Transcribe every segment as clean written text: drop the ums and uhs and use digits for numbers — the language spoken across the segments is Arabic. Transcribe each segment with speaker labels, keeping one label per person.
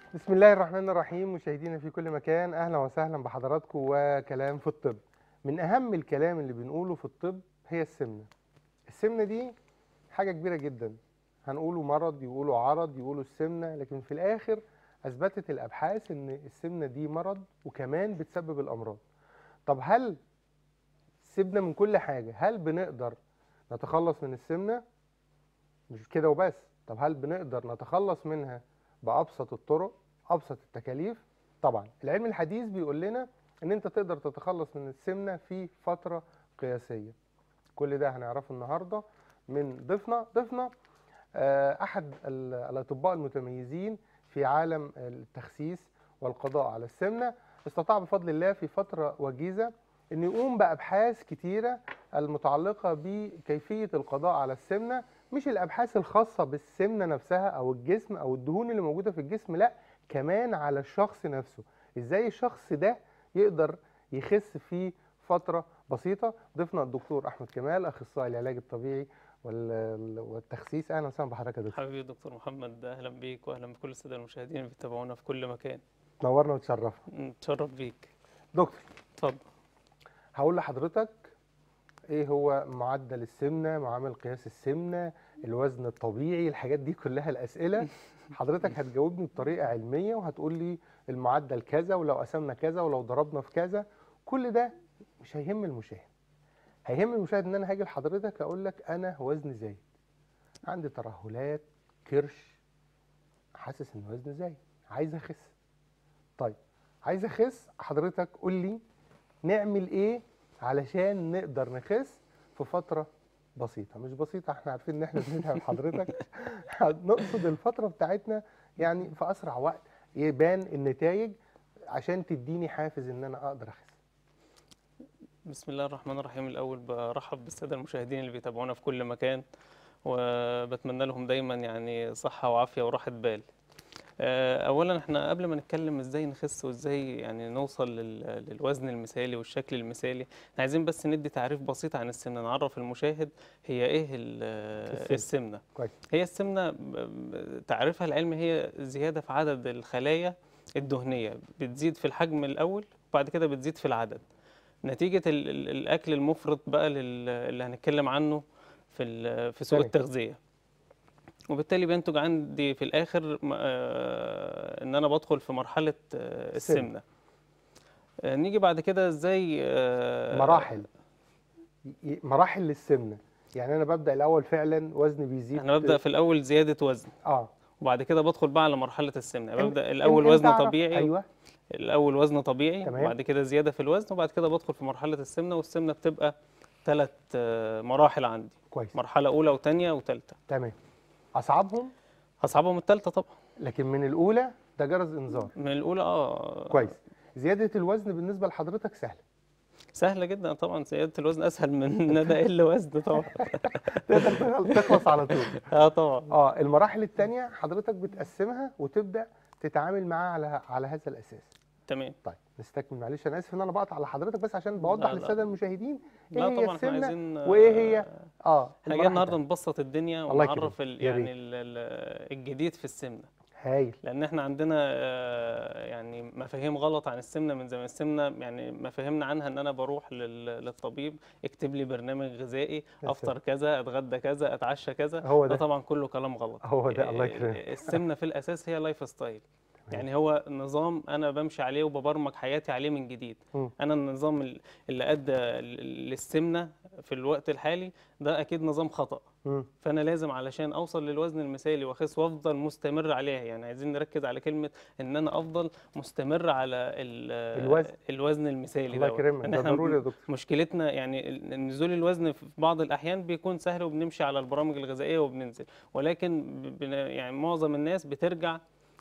Speaker 1: بسم الله الرحمن الرحيم. مشاهدينا في كل مكان، اهلا وسهلا بحضراتكم وكلام في الطب. من اهم الكلام اللي بنقوله في الطب هي السمنه. السمنه دي حاجه كبيره جدا، هنقوله مرض، يقولوا عرض، يقولوا السمنه، لكن في الاخر اثبتت الابحاث ان السمنه دي مرض وكمان بتسبب الامراض. طب هل سيبنا من كل حاجه، هل بنقدر نتخلص من السمنه؟ مش كده وبس، طب هل بنقدر نتخلص منها بأبسط الطرق، أبسط التكاليف؟ طبعا العلم الحديث بيقول لنا ان انت تقدر تتخلص من السمنة في فترة قياسية. كل ده هنعرفه النهاردة من ضيفنا احد الاطباء المتميزين في عالم التخسيس والقضاء على السمنة. استطاع بفضل الله في فترة وجيزة ان يقوم بابحاث كتيرة المتعلقة بكيفية القضاء على السمنة، مش الابحاث الخاصة بالسمنة نفسها او الجسم او الدهون اللي موجودة في الجسم، لا، كمان على الشخص نفسه، ازاي الشخص ده يقدر يخس في فترة بسيطة. ضيفنا الدكتور احمد كمال، اخصائي العلاج الطبيعي والتخسيس. اهلا وسهلا بحضرتك يا دكتور.
Speaker 2: حبيبي دكتور محمد، اهلا بيك واهلا بكل الساده المشاهدين اللي بيتابعونا في كل مكان.
Speaker 1: نورنا وتشرفنا.
Speaker 2: نتشرف بيك.
Speaker 1: دكتور،
Speaker 2: اتفضل.
Speaker 1: هقول لحضرتك ايه هو معدل السمنه، معامل قياس السمنه، الوزن الطبيعي، الحاجات دي كلها الاسئله. حضرتك هتجاوبني بطريقه علميه وهتقول لي المعدل كذا، ولو قسمنا كذا، ولو ضربنا في كذا. كل ده مش هيهم المشاهد. هيهم المشاهد ان انا هاجي لحضرتك اقول لك انا وزني زايد، عندي ترهلات، كرش، حاسس ان وزني زايد، عايز اخس. طيب عايز اخس، حضرتك قول لي نعمل ايه علشان نقدر نخس في فترة بسيطة. مش بسيطة، احنا عارفين ان احنا بنتعب حضرتك. نقصد الفترة بتاعتنا يعني في اسرع وقت يبان النتائج، عشان تديني حافز ان انا اقدر اخس.
Speaker 2: بسم الله الرحمن الرحيم. الاول برحب بالساده المشاهدين اللي بيتابعونا في كل مكان، وبتمنى لهم دايما يعني صحه وعافيه وراحه بال. اولا احنا قبل ما نتكلم ازاي نخس وازاي يعني نوصل للوزن المثالي والشكل المثالي، احنا عايزين بس ندي تعريف بسيط عن السمنه، نعرف المشاهد هي ايه السمنه.
Speaker 1: كويس.
Speaker 2: هي السمنه تعريفها العلمي هي زياده في عدد الخلايا الدهنيه، بتزيد في الحجم الاول وبعد كده بتزيد في العدد نتيجه الاكل المفرط بقى اللي هنتكلم عنه في سوق
Speaker 1: تمام.
Speaker 2: التغذيه. وبالتالي بينتج عندي في الآخر إن أنا بدخل في مرحلة
Speaker 1: السن
Speaker 2: السمنة. نيجي بعد كده إزاي
Speaker 1: مراحل للسمنة. يعني انا ببدأ الاول فعلا وزني بيزيد.
Speaker 2: أنا ببدأ في الأول زيادة وزن،
Speaker 1: اه
Speaker 2: وبعد كده بدخل بقى على مرحلة السمنة.
Speaker 1: ام
Speaker 2: ببدأ
Speaker 1: ام
Speaker 2: الأول
Speaker 1: امتى
Speaker 2: وزن
Speaker 1: اعرف؟
Speaker 2: طبيعي،
Speaker 1: ايوه.
Speaker 2: الأول وزن طبيعي
Speaker 1: تمام.
Speaker 2: وبعد كده زيادة في الوزن، وبعد كده بدخل في مرحلة السمنة. والسمنة بتبقى 3 مراحل عندي،
Speaker 1: كويس.
Speaker 2: مرحلة أولى وثانية وثالثة.
Speaker 1: تمام. اصعبهم
Speaker 2: أصعبهم الثالثة طبعا.
Speaker 1: لكن من الاولى ده جرس انذار.
Speaker 2: من الأولى
Speaker 1: كويس. زيادة الوزن بالنسبة لحضرتك سهلة؟
Speaker 2: سهلة جدا طبعا. زيادة الوزن أسهل من إن أنا أقل وزن طبعا.
Speaker 1: تقدر تخلص على طول.
Speaker 2: طبعا.
Speaker 1: المراحل التانية حضرتك بتقسمها وتبدأ تتعامل معاها على هذا الأساس.
Speaker 2: تمام.
Speaker 1: طيب نستكمل. معلش أنا آسف إن أنا بقطع على حضرتك، بس عشان بوضح
Speaker 2: لا
Speaker 1: للسادة المشاهدين إيه
Speaker 2: لا
Speaker 1: هي
Speaker 2: طبعا احنا
Speaker 1: السمنة
Speaker 2: عايزين
Speaker 1: وإيه هي
Speaker 2: احنا جايين
Speaker 1: المراحل
Speaker 2: النهارده
Speaker 1: التانية.
Speaker 2: نبسط الدنيا
Speaker 1: الله يكرمك.
Speaker 2: ونعرف
Speaker 1: يا
Speaker 2: يعني
Speaker 1: ريت.
Speaker 2: الجديد في السمنه.
Speaker 1: هايل.
Speaker 2: لان احنا عندنا يعني مفاهيم غلط عن السمنه من زمان. السمنه يعني مفاهيمنا عنها ان انا بروح للطبيب يكتب لي برنامج غذائي،
Speaker 1: يا سلام.
Speaker 2: افطر كذا، اتغدى كذا، اتعشى كذا.
Speaker 1: هو
Speaker 2: ده
Speaker 1: ده.
Speaker 2: طبعا كله كلام غلط.
Speaker 1: هو ده. الله يكرمك.
Speaker 2: السمنه في الاساس هي لايف ستايل،
Speaker 1: تمام.
Speaker 2: يعني هو نظام انا بمشي عليه وببرمج حياتي عليه من جديد.
Speaker 1: مم.
Speaker 2: انا النظام اللي ادى للسمنه في الوقت الحالي ده اكيد نظام خطأ.
Speaker 1: مم.
Speaker 2: فانا لازم علشان اوصل للوزن المثالي واخس وافضل مستمر عليها، يعني عايزين نركز على كلمه ان انا افضل مستمر على
Speaker 1: الوزن.
Speaker 2: الوزن المثالي
Speaker 1: الله
Speaker 2: دوت.
Speaker 1: يكرمك،
Speaker 2: ان
Speaker 1: ده
Speaker 2: احنا
Speaker 1: ضروري يا دكتور.
Speaker 2: مشكلتنا يعني نزول الوزن في بعض الاحيان بيكون سهل وبنمشي على البرامج الغذائيه وبننزل، ولكن يعني معظم الناس بترجع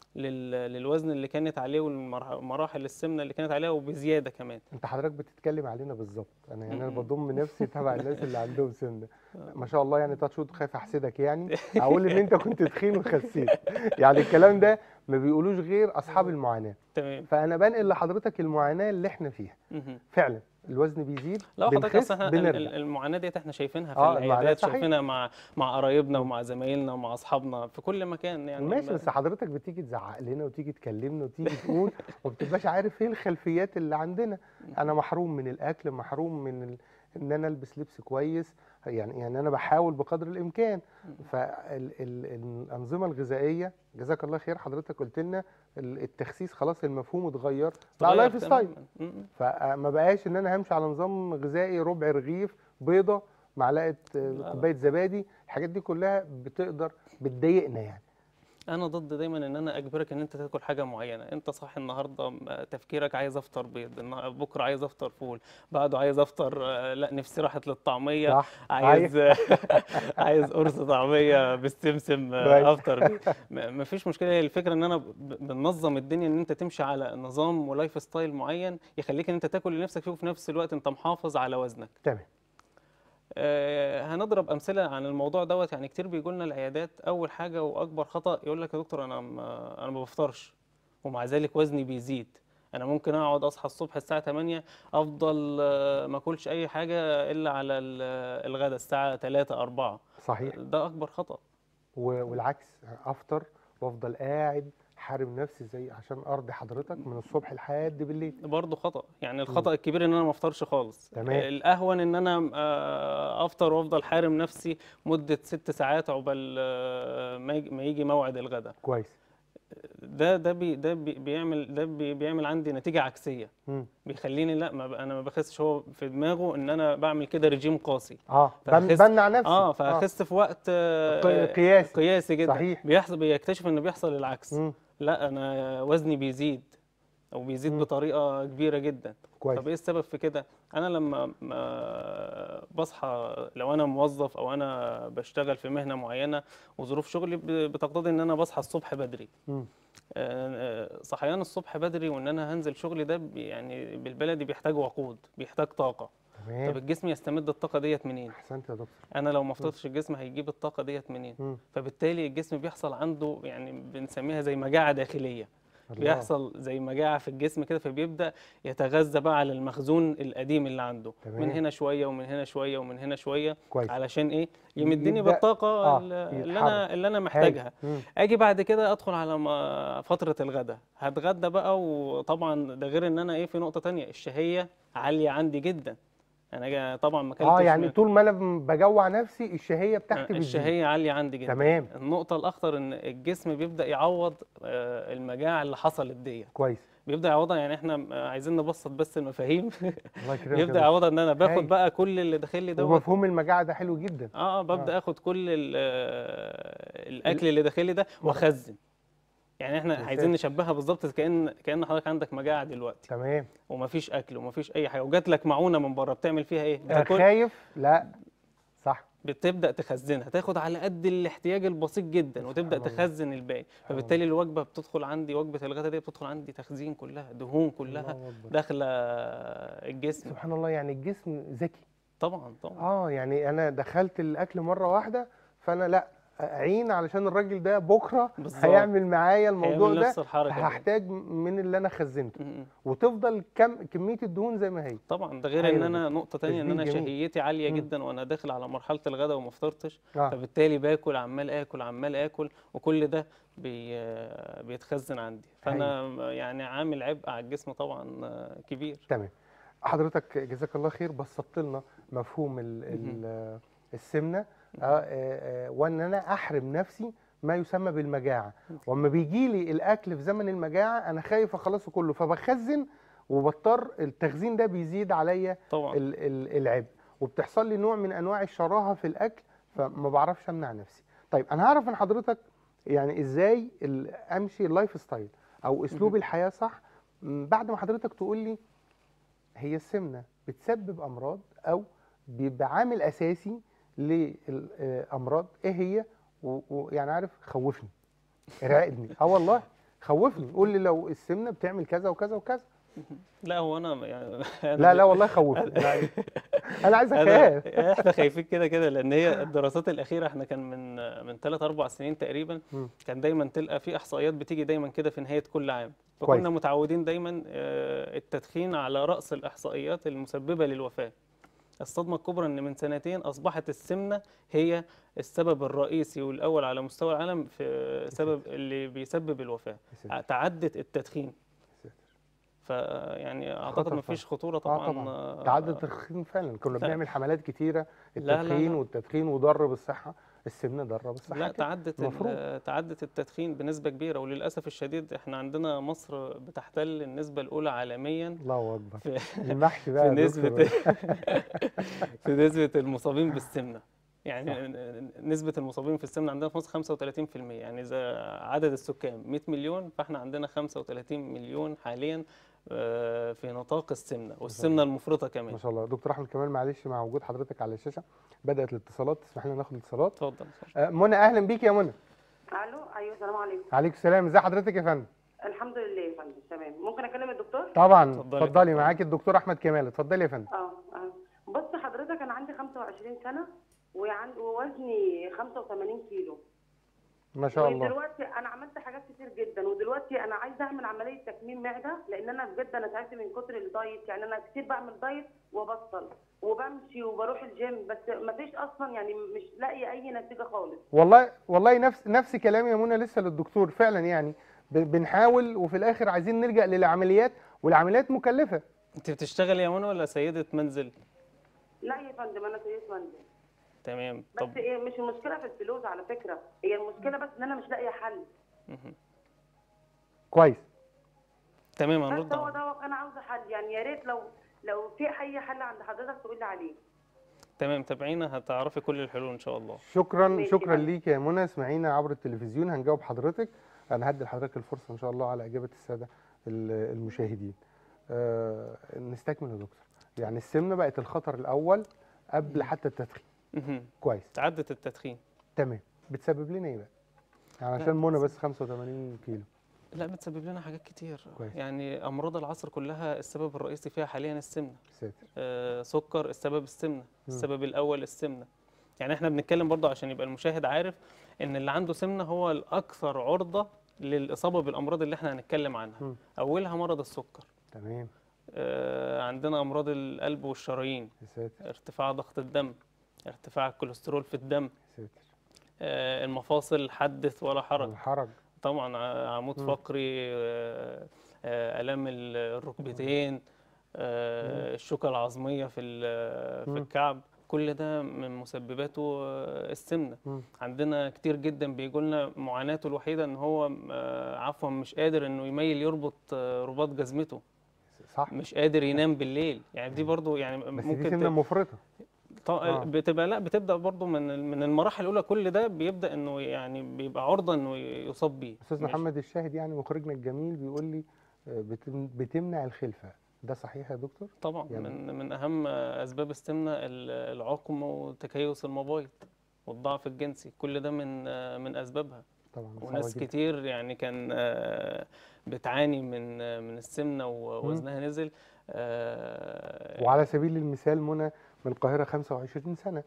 Speaker 2: للوزن اللي كانت عليه والمراحل السمنه اللي كانت عليها وبزياده كمان.
Speaker 1: انت حضرتك بتتكلم علينا بالظبط. انا بضم نفسي تبع الناس اللي عندهم سمنه ما شاء الله. يعني تاتش وود، خايف احسدك يعني اقول ان انت كنت تخين وخسيت. يعني الكلام ده ما بيقولوش غير اصحاب المعاناه.
Speaker 2: تمام.
Speaker 1: فانا بنقل لحضرتك المعاناه اللي احنا فيها فعلا. الوزن بيزيد،
Speaker 2: لا حضرتك،
Speaker 1: بنخس،
Speaker 2: اصل احنا
Speaker 1: بنرجع.
Speaker 2: المعاناه ديت احنا شايفينها في
Speaker 1: المعاناة
Speaker 2: العيادات،
Speaker 1: صحيح.
Speaker 2: شايفينها مع قرايبنا
Speaker 1: مم.
Speaker 2: ومع زمايلنا ومع اصحابنا في كل مكان يعني
Speaker 1: ماشي، بس حضرتك بتيجي تزعق لنا وتيجي تكلمنا وتيجي تقول وما بتبقاش عارف ايه الخلفيات اللي عندنا. انا محروم من الاكل، محروم من ان انا البس لبس كويس، يعني انا بحاول بقدر الامكان. فالانظمه الغذائيه، جزاك الله خير، حضرتك قلت لنا التخسيس خلاص المفهوم اتغير، بقى
Speaker 2: اتغير
Speaker 1: لايف ستايل.
Speaker 2: تماما.
Speaker 1: فما بقاش ان انا همشي على نظام غذائي ربع رغيف، بيضه، معلقه
Speaker 2: لا لا،
Speaker 1: كوبايه زبادي. الحاجات دي كلها بتضايقنا يعني.
Speaker 2: انا ضد دايما ان انا اجبرك ان انت تاكل حاجه معينه. انت صاحي النهارده تفكيرك عايز افطر بيض، بكره عايز افطر فول، بعده عايز افطر لا نفسي راحت للطعميه،
Speaker 1: صح، صحيح.
Speaker 2: عايز عايز قرص طعميه بالسمسم
Speaker 1: كويس.
Speaker 2: افطر بيه. مفيش مشكله. هي الفكره ان انا بننظم الدنيا، ان انت تمشي على نظام ولايف ستايل معين يخليك ان انت تاكل اللي نفسك فيه وفي نفس الوقت انت محافظ على وزنك.
Speaker 1: تمام.
Speaker 2: هنضرب امثله عن الموضوع دوت. يعني كتير بيجوا لنا العيادات، اول حاجه واكبر خطا يقول لك يا دكتور انا ما بفطرش ومع ذلك وزني بيزيد. انا ممكن اقعد اصحى الصبح الساعه 8 افضل ما اكلش اي حاجه الا على الغداء الساعه 3 4.
Speaker 1: صحيح.
Speaker 2: ده اكبر خطا.
Speaker 1: والعكس، افطر وافضل قاعد حارم نفسي زي عشان ارضي حضرتك من الصبح لحد بالليل.
Speaker 2: برضه خطأ. يعني
Speaker 1: مم.
Speaker 2: الخطأ الكبير ان انا ما افطرش خالص.
Speaker 1: تمام.
Speaker 2: الاهون ان انا افطر وافضل حارم نفسي مدة 6 ساعات عقبال ما يجي موعد الغداء.
Speaker 1: كويس.
Speaker 2: بيعمل عندي نتيجة عكسية.
Speaker 1: مم.
Speaker 2: بيخليني لا انا ما بخسش. هو في دماغه ان انا بعمل كده رجيم قاسي، فهخس.
Speaker 1: بمنع نفسي.
Speaker 2: فهخس في وقت
Speaker 1: قياسي.
Speaker 2: قياسي جدا.
Speaker 1: صحيح.
Speaker 2: بيكتشف ان بيحصل العكس.
Speaker 1: مم.
Speaker 2: لا انا وزني بيزيد او بيزيد
Speaker 1: مم.
Speaker 2: بطريقه كبيره جدا.
Speaker 1: كويس.
Speaker 2: طب ايه السبب في كده؟ انا لما بصحى، لو انا موظف او انا بشتغل في مهنه معينه وظروف شغلي بتقتضي ان انا بصحى الصبح بدري.
Speaker 1: مم.
Speaker 2: صحيان الصبح بدري وان انا هنزل شغلي ده يعني بالبلدي بيحتاج وقود، بيحتاج طاقه.
Speaker 1: تمام.
Speaker 2: طب الجسم يستمد الطاقه ديت منين؟
Speaker 1: احسنت يا دكتور.
Speaker 2: انا لو ما فطرتش الجسم هيجيب الطاقه ديت منين؟
Speaker 1: مم.
Speaker 2: فبالتالي الجسم بيحصل عنده يعني بنسميها زي مجاعه داخليه.
Speaker 1: الله.
Speaker 2: بيحصل زي مجاعة في الجسم كده، فبيبدأ يتغذى بقى على المخزون القديم اللي عنده.
Speaker 1: تمام.
Speaker 2: من هنا شوية ومن هنا شوية ومن هنا شوية.
Speaker 1: كويس.
Speaker 2: علشان ايه؟ يمدني
Speaker 1: يبدأ
Speaker 2: بالطاقة
Speaker 1: يتحرك.
Speaker 2: اللي انا محتاجها.
Speaker 1: مم.
Speaker 2: اجي بعد كده ادخل على فترة الغداء، هتغدى بقى. وطبعا ده غير ان انا ايه، في نقطة تانية، الشهية عالية عندي جدا. انا طبعا ما اكلتش
Speaker 1: يعني طول ما انا بجوع نفسي الشهية بتاعتي بتزيد.
Speaker 2: الشهية عالية عندي جدا.
Speaker 1: تمام.
Speaker 2: النقطة الأخطر إن الجسم بيبدأ يعوض المجاعة اللي حصلت دي.
Speaker 1: كويس.
Speaker 2: بيبدأ يعوضها. يعني احنا عايزين نبسط بس المفاهيم.
Speaker 1: الله يكرمك.
Speaker 2: بيبدأ يعوضها ان انا باخد
Speaker 1: هاي.
Speaker 2: بقى كل اللي داخل لي دوت.
Speaker 1: ومفهوم المجاعة ده حلو جدا.
Speaker 2: ببدأ اخد كل الأكل اللي داخل لي ده واخزن. يعني احنا عايزين نشبهها بالظبط كأن حضرتك عندك مجاعة دلوقتي.
Speaker 1: تمام.
Speaker 2: ومفيش أكل ومفيش أي حاجة، وجات لك معونة من بره، بتعمل فيها إيه؟
Speaker 1: خايف؟ لا. صح.
Speaker 2: بتبدأ تخزنها، تاخد على قد الاحتياج البسيط جدا وتبدأ تخزن الباقي. فبالتالي الوجبة بتدخل عندي، وجبة الغداء دي بتدخل عندي تخزين كلها، دهون كلها داخلة الجسم.
Speaker 1: سبحان الله، يعني الجسم ذكي.
Speaker 2: طبعا طبعا.
Speaker 1: يعني انا دخلت الاكل مرة واحدة، فانا لا اعين علشان الراجل ده بكره
Speaker 2: بالظبط.
Speaker 1: هيعمل معايا الموضوع
Speaker 2: هيعمل
Speaker 1: ده،
Speaker 2: نفس الحركة
Speaker 1: هحتاج من اللي انا خزنته. وتفضل كمية الدهون زي ما هي.
Speaker 2: طبعا ده غير ان انا نقطة تانية، ان انا
Speaker 1: جميل.
Speaker 2: شهيتي عالية جدا وانا داخل على مرحلة الغداء وما فطرتش. فبالتالي باكل، عمال اكل، وكل ده بيتخزن عندي. فانا يعني عامل عبء على الجسم طبعا كبير.
Speaker 1: تمام. حضرتك جزاك الله خير، بسطت لنا مفهوم السمنة، وان انا احرم نفسي ما يسمى بالمجاعة. واما بيجي لي الاكل في زمن المجاعة انا خايف اخلصه كله، فبخزن، وبضطر التخزين ده بيزيد عليا العبء، وبتحصل لي نوع من انواع الشراهة في الاكل، فما بعرفش امنع نفسي. طيب انا هعرف من حضرتك يعني ازاي امشي اللايف ستايل او اسلوب الحياة صح، بعد ما حضرتك تقول لي هي السمنة بتسبب امراض او بيبقى عامل اساسي للامراض ايه هي، ويعني عارف خوفني، ارعقني. والله خوفني، قول لي لو السمنه بتعمل كذا وكذا وكذا.
Speaker 2: لا هو انا يعني
Speaker 1: لا لا والله خوفني يعني. انا عايز اخاف.
Speaker 2: احنا خايفين كده كده، لان هي الدراسات الاخيره احنا كان من 3 4 سنين تقريبا،
Speaker 1: مم.
Speaker 2: كان دايما تلقى في احصائيات بتيجي دايما كده في نهايه كل عام،
Speaker 1: كويس.
Speaker 2: فكنا متعودين دايما التدخين على راس الاحصائيات المسببه للوفاه. الصدمه الكبرى ان من سنتين اصبحت السمنه هي السبب الرئيسي والاول على مستوى العالم في سبب اللي بيسبب الوفاه.
Speaker 1: يا ساتر.
Speaker 2: تعدت التدخين.
Speaker 1: يا ساتر.
Speaker 2: فيعني اعتقد
Speaker 1: خطر
Speaker 2: ما
Speaker 1: فعلا.
Speaker 2: فيش خطوره
Speaker 1: اه
Speaker 2: طبعا.
Speaker 1: طبعا. تعدد التدخين فعلا، كنا
Speaker 2: ف...
Speaker 1: بنعمل حملات كتيره،
Speaker 2: لا لا
Speaker 1: التدخين
Speaker 2: لا
Speaker 1: والتدخين وضر بالصحه، السمنه ضاره بالصحه
Speaker 2: لا
Speaker 1: كده. المفروض.
Speaker 2: تعدت التدخين بنسبة كبيرة، وللأسف الشديد احنا عندنا مصر بتحتل النسبة الأولى عالميا
Speaker 1: الله اكبر.
Speaker 2: في
Speaker 1: المحشي بقى
Speaker 2: في
Speaker 1: يا
Speaker 2: نسبة
Speaker 1: دكتور.
Speaker 2: في نسبة المصابين بالسمنة. يعني نسبة المصابين في السمنة عندنا في مصر 35%، يعني إذا عدد السكان 100 مليون فاحنا عندنا 35 مليون حاليا في نطاق السمنة،
Speaker 1: ما شاء الله.
Speaker 2: والسمنة المفرطة
Speaker 1: ما
Speaker 2: كمان.
Speaker 1: شاء الله. دكتور احمد كمال، معلش مع وجود حضرتك على الشاشه بدات الاتصالات، تسمح لنا ناخد الاتصالات.
Speaker 2: اتفضل.
Speaker 1: منى، اهلا بيك يا منى.
Speaker 3: الو، ايوه، السلام عليكم.
Speaker 1: عليكم السلام، ازي حضرتك يا فندم؟
Speaker 3: الحمد لله يا فندم، تمام. ممكن اكلم الدكتور؟
Speaker 1: طبعا
Speaker 2: اتفضلي
Speaker 1: اتفضلي،
Speaker 2: اتفضلي.
Speaker 1: معاكي الدكتور احمد كمال، اتفضلي يا فندم.
Speaker 3: بص حضرتك، انا عندي 25 سنه ووزني 85 كيلو.
Speaker 1: ما شاء الله.
Speaker 3: ودلوقتي انا عملت حاجات كتير جدا، ودلوقتي انا عايزه اعمل عمليه تكميم معده، لان انا بجد انا تعبت من كتر الدايت. يعني انا كتير بعمل دايت وبطل وبمشي وبروح الجيم، بس ما فيش اصلا، يعني مش لاقيه اي نتيجه خالص.
Speaker 1: والله نفس كلامي يا منى لسه للدكتور فعلا، يعني بنحاول وفي الاخر عايزين نلجأ للعمليات، والعمليات مكلفه.
Speaker 2: انت بتشتغلي يا منى ولا سيدة منزل؟
Speaker 3: لا يا فندم، انا سيدة منزل.
Speaker 2: تمام.
Speaker 3: بس
Speaker 2: طب
Speaker 3: إيه، مش المشكله في الفلوس على فكره، هي المشكله بس ان انا مش لاقيه حل.
Speaker 1: كويس.
Speaker 2: تمام،
Speaker 3: بس
Speaker 2: هنرد
Speaker 3: هو ده انا عاوزه حل، يعني يا ريت لو في اي حل عند حضرتك تقول لي عليه.
Speaker 2: تمام، تابعينا هتعرفي كل الحلول ان شاء الله.
Speaker 1: شكرا
Speaker 3: ماشي
Speaker 1: شكرا
Speaker 3: بقى.
Speaker 1: ليك يا منى، اسمعينا عبر التلفزيون هنجاوب حضرتك. انا هدي لحضرتك الفرصه ان شاء الله على اجابه الساده المشاهدين. نستكمل يا دكتور. يعني السمنه بقت الخطر الاول قبل حتى التدخين. كويس.
Speaker 2: تعدت التدخين.
Speaker 1: تمام. بتسبب لنا ايه بقى؟ يعني
Speaker 2: لا،
Speaker 1: عشان منى بس 85 كيلو.
Speaker 2: لا بتسبب لنا حاجات كتير.
Speaker 1: كويس.
Speaker 2: يعني امراض العصر كلها السبب الرئيسي فيها حاليا السمنه.
Speaker 1: ساتر.
Speaker 2: سكر السبب السمنه، السبب الاول السمنه. يعني احنا بنتكلم برضه عشان يبقى المشاهد عارف ان اللي عنده سمنه هو الاكثر عرضه للاصابه بالامراض اللي احنا هنتكلم عنها. اولها مرض السكر.
Speaker 1: تمام.
Speaker 2: عندنا امراض القلب والشرايين،
Speaker 1: يا ساتر.
Speaker 2: ارتفاع ضغط الدم، ارتفاع الكوليسترول في الدم،
Speaker 1: يا ساتر.
Speaker 2: المفاصل حدث ولا حرج.
Speaker 1: الحرج.
Speaker 2: طبعا عمود فقري، آلام الركبتين، الشوكة العظمية في الكعب، كل ده من مسبباته السمنة. عندنا كتير جدا بيجوا لنا معاناته الوحيدة ان هو عفوا مش قادر انه يميل يربط رباط جزمته.
Speaker 1: صح.
Speaker 2: مش قادر ينام بالليل، يعني دي برضو يعني
Speaker 1: بس
Speaker 2: ممكن
Speaker 1: دي سمنه مفرطه.
Speaker 2: بتبدا برضو من المراحل الاولى، كل ده بيبدا انه يعني بيبقى عرضه انه يصاب بيه.
Speaker 1: استاذ محمد الشاهد يعني مخرجنا الجميل بيقول لي بتمنع الخلفه، ده صحيح يا دكتور؟
Speaker 2: طبعا
Speaker 1: يعني
Speaker 2: من اهم اسباب السمنه العقم وتكيس المبايض والضعف الجنسي، كل ده من اسبابها.
Speaker 1: طبعا.
Speaker 2: وناس كتير يعني كان بتعاني من السمنه ووزنها نزل.
Speaker 1: وعلى سبيل المثال منى من القاهره 25 سنه،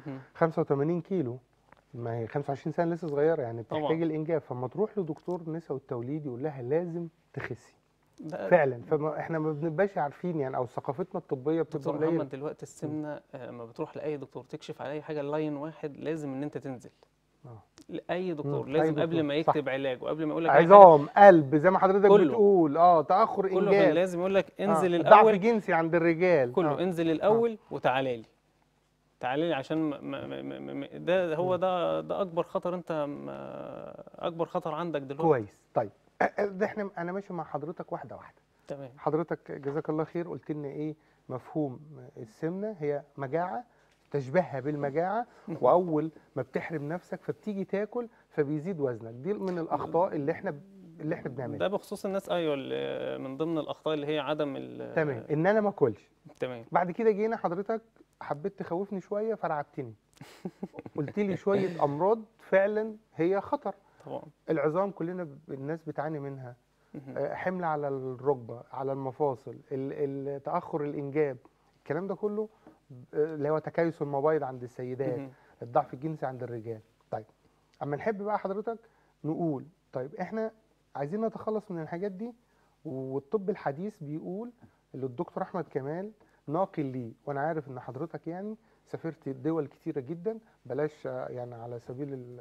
Speaker 1: 85 كيلو، ما هي 25 سنه لسه صغيره، يعني بتحتاج
Speaker 2: طبعا.
Speaker 1: الانجاب، فما تروح لدكتور نساء والتوليد يقول لها لازم تخسي فعلا. فاحنا ما بنبقاش عارفين يعني، او ثقافتنا الطبيه بتبقى
Speaker 2: دكتور
Speaker 1: قليله.
Speaker 2: محمد دلوقتي السمنه ما بتروح لاي دكتور تكشف على اي حاجه، لاين واحد لازم ان انت تنزل. لاي دكتور لازم
Speaker 1: أي دكتور.
Speaker 2: قبل ما يكتب علاج وقبل ما يقول لك
Speaker 1: عظام، قلب، زي ما حضرتك
Speaker 2: كله.
Speaker 1: بتقول، تاخر
Speaker 2: كله
Speaker 1: انجاب،
Speaker 2: لازم يقول لك انزل
Speaker 1: ضعف
Speaker 2: الاول.
Speaker 1: جنسي عند الرجال،
Speaker 2: كله انزل الاول وتعالى لي. تعالى لي عشان ده هو ده اكبر خطر، انت اكبر خطر عندك دلوقتي.
Speaker 1: كويس. طيب ده انا ماشي مع حضرتك واحده واحده.
Speaker 2: تمام.
Speaker 1: حضرتك جزاك الله خير قلت لنا ايه مفهوم السمنه؟ هي مجاعه، تشبهها بالمجاعه، واول ما بتحرم نفسك فبتيجي تاكل فبيزيد وزنك. دي من الاخطاء اللي احنا بنعملها.
Speaker 2: ده بخصوص الناس، ايوه، من ضمن الاخطاء اللي هي عدم
Speaker 1: تمام، ان انا ما اكلش.
Speaker 2: تمام.
Speaker 1: بعد كده جينا حضرتك حبيت تخوفني شويه فرعبتني. قلت لي شويه امراض فعلا هي خطر.
Speaker 2: طبعا.
Speaker 1: العظام كلنا الناس بتعاني منها، حمل على الركبه، على المفاصل، تاخر الانجاب، الكلام ده كله اللي هو تكيس المبايض عند السيدات، الضعف الجنسي عند الرجال. طيب اما نحب بقى حضرتك نقول طيب احنا عايزين نتخلص من الحاجات دي، والطب الحديث بيقول اللي الدكتور احمد كمال ناقل ليه، وانا عارف ان حضرتك يعني سافرت دول كتيره جدا، بلاش يعني على سبيل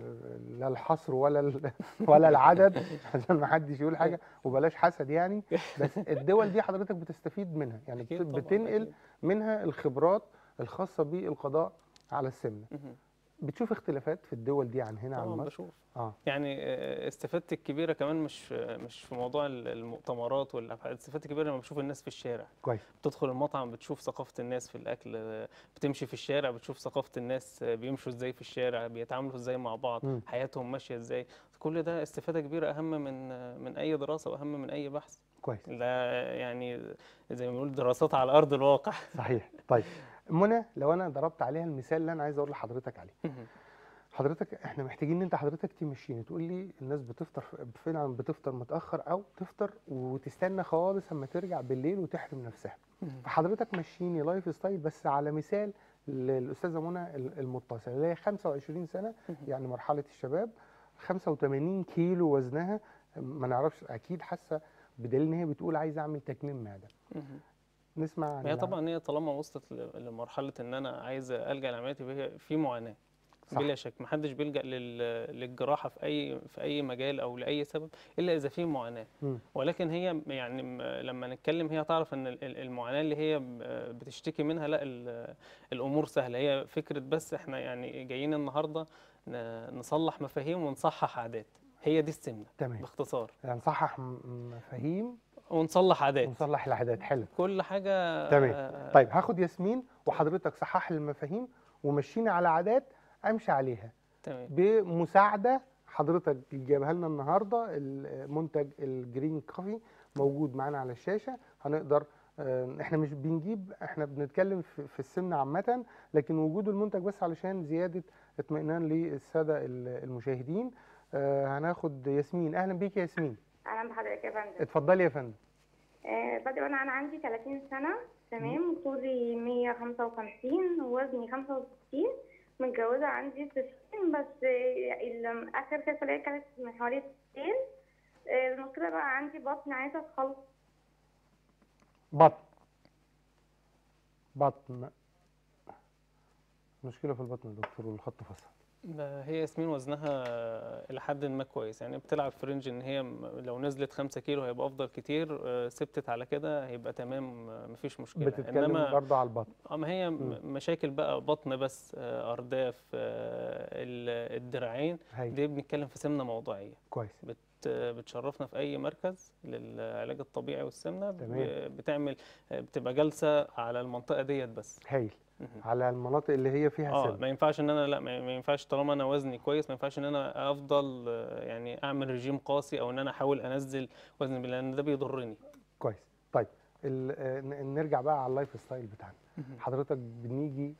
Speaker 1: لا الحصر ولا العدد عشان ما حدش يقول حاجه، وبلاش حسد يعني، بس الدول دي حضرتك بتستفيد منها، يعني بتنقل منها الخبرات الخاصه بالقضاء على السمنه. بتشوف اختلافات في الدول دي عن هنا عن مصر؟
Speaker 2: بشوف. يعني استفادتي الكبيره كمان مش في موضوع المؤتمرات والابحاث، استفادتي الكبيره لما بشوف الناس في الشارع.
Speaker 1: كويس.
Speaker 2: بتدخل المطعم بتشوف ثقافه الناس في الاكل، بتمشي في الشارع بتشوف ثقافه الناس بيمشوا ازاي في الشارع، بيتعاملوا ازاي مع بعض، حياتهم ماشيه ازاي. كل ده استفاده كبيره اهم من اي دراسه واهم من اي بحث.
Speaker 1: كويس.
Speaker 2: لا يعني زي ما بنقول دراسات على ارض الواقع.
Speaker 1: صحيح. طيب منى، لو انا ضربت عليها المثال اللي انا عايز اقول لحضرتك عليه، حضرتك احنا محتاجين ان انت حضرتك تمشيني تقول لي الناس بتفطر فعلا بتفطر متاخر او تفطر وتستنى خالص اما ترجع بالليل وتحرم نفسها. فحضرتك مشيني لايف ستايل بس على مثال للاستاذه منى المتصله اللي هي 25 سنه، يعني مرحله الشباب، 85 كيلو وزنها، ما نعرفش اكيد حاسه بدليل ان هي بتقول عايزه اعمل تكميم معده. نسمع.
Speaker 2: هي طبعا هي طالما وصلت لمرحله ان انا عايز الجا لعمليات يبقى في معاناه. صح. بلا شك محدش بيلجأ للجراحه في اي مجال او لاي سبب الا اذا في معاناه. ولكن هي يعني لما نتكلم هي تعرف ان المعاناه اللي هي بتشتكي منها لا الامور سهله. هي فكره بس احنا يعني جايين النهارده نصلح مفاهيم ونصحح عادات. هي دي السمنه.
Speaker 1: تمام.
Speaker 2: باختصار
Speaker 1: يعني نصحح مفاهيم
Speaker 2: ونصلح عادات.
Speaker 1: ونصلح العادات. حلو.
Speaker 2: كل حاجه.
Speaker 1: تمام. طيب هاخد ياسمين وحضرتك صحح لي المفاهيم ومشينا على عادات امشي عليها. تمام. بمساعده حضرتك جايبها لنا النهارده، المنتج الجرين كوفي موجود معانا على الشاشه. هنقدر احنا مش بنجيب، احنا بنتكلم في السمنه عامه، لكن وجود المنتج بس علشان زياده اطمئنان للساده المشاهدين. هناخد ياسمين. اهلا بيك يا ياسمين.
Speaker 4: اهلا بحضرتك يا فندم.
Speaker 1: اتفضلي يا فندم.
Speaker 4: بدأ انا عندي 30 سنه، تمام، طولي 155 ووزني 65، متجوزه عندي طفلين، بس اخر كفاله كانت من حوالي 2. المشكله بقى عندي بطن، عايزه اتخلص.
Speaker 1: بطن مشكله في البطن يا دكتور والخط فصل.
Speaker 2: هي ياسمين وزنها الى حد ما كويس، يعني بتلعب في رينج ان هي لو نزلت 5 كيلو هيبقى افضل كتير، ثبتت على كده هيبقى تمام مفيش مشكله.
Speaker 1: بتتكلم انما برضه على البطن.
Speaker 2: ما هي مشاكل بقى بطن بس، ارداف، الدراعين، دي بنتكلم في سمنه موضعيه.
Speaker 1: كويس.
Speaker 2: بتشرفنا في اي مركز للعلاج الطبيعي والسمنه. بتبقى جلسه على المنطقه ديت بس.
Speaker 1: هايل. على المناطق اللي هي فيها سمنه.
Speaker 2: ما ينفعش ان انا لا ما ينفعش طالما انا وزني كويس ما ينفعش ان انا افضل يعني اعمل رجيم قاسي او ان انا احاول انزل وزني لان ده بيضرني.
Speaker 1: كويس. طيب نرجع بقى على اللايف ستايل بتاعنا. حضرتك بنيجي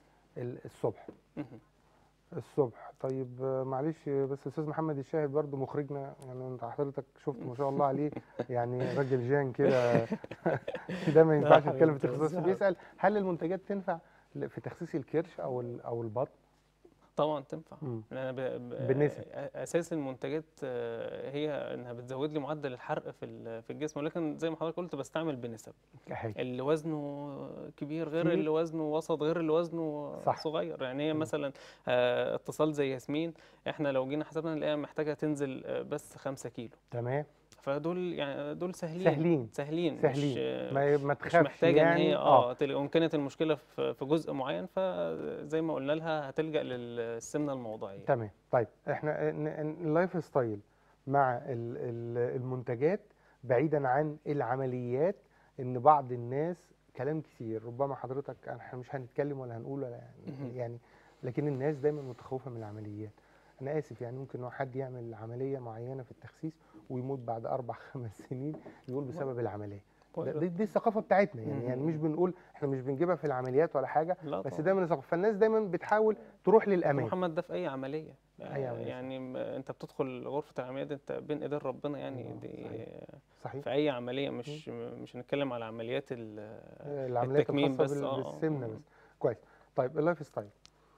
Speaker 1: الصبح. طيب معلش بس استاذ محمد الشاهد برضو مخرجنا، يعني انت حضرتك شفت ما شاء الله عليه، يعني راجل جان كده ده ما ينفعش نتكلم في التخصص. بيسأل هل المنتجات تنفع في تخسيس الكرش او البطن؟
Speaker 2: طبعا تنفع.
Speaker 1: بالنسبه
Speaker 2: اساس المنتجات هي انها بتزود لي معدل الحرق في الجسم، ولكن زي ما حضرتك قلت بستعمل بنسب. اللي وزنه كبير غير اللي وزنه وسط غير اللي وزنه صغير. يعني هي مثلا اتصال زي ياسمين، احنا لو جينا حسبنا نلاقيها محتاجه تنزل بس 5 كيلو.
Speaker 1: تمام.
Speaker 2: فدول يعني دول سهلين.
Speaker 1: ما تخافش،
Speaker 2: مش محتاجه
Speaker 1: يعني
Speaker 2: ان هي وان كانت المشكله في جزء معين فزي ما قلنا لها هتلجأ للسمنه الموضعيه.
Speaker 1: تمام. طيب احنا اللايف ستايل مع المنتجات بعيدا عن العمليات، ان بعض الناس كلام كتير ربما حضرتك احنا مش هنتكلم ولا هنقول ولا يعني لكن الناس دايما متخوفه من العمليات. انا اسف يعني ممكن حد يعمل عمليه معينه في التخسيس ويموت بعد 4-5 سنين يقول بسبب العمليه. دي الثقافه بتاعتنا، يعني مش بنقول احنا مش بنجيبها في العمليات ولا حاجه، بس دايما الثقافه، فالناس دايما بتحاول تروح للامان.
Speaker 2: محمد ده في اي عمليه
Speaker 1: أي عملية
Speaker 2: يعني انت بتدخل غرفة العمليات انت بين ايدين ربنا، يعني دي
Speaker 1: صحيح.
Speaker 2: في اي عملية، مش هنتكلم على عمليات
Speaker 1: العمليات
Speaker 2: التكميم
Speaker 1: الخاصة
Speaker 2: بس.
Speaker 1: بالسمنة بس. كويس. طيب اللايف ستايل،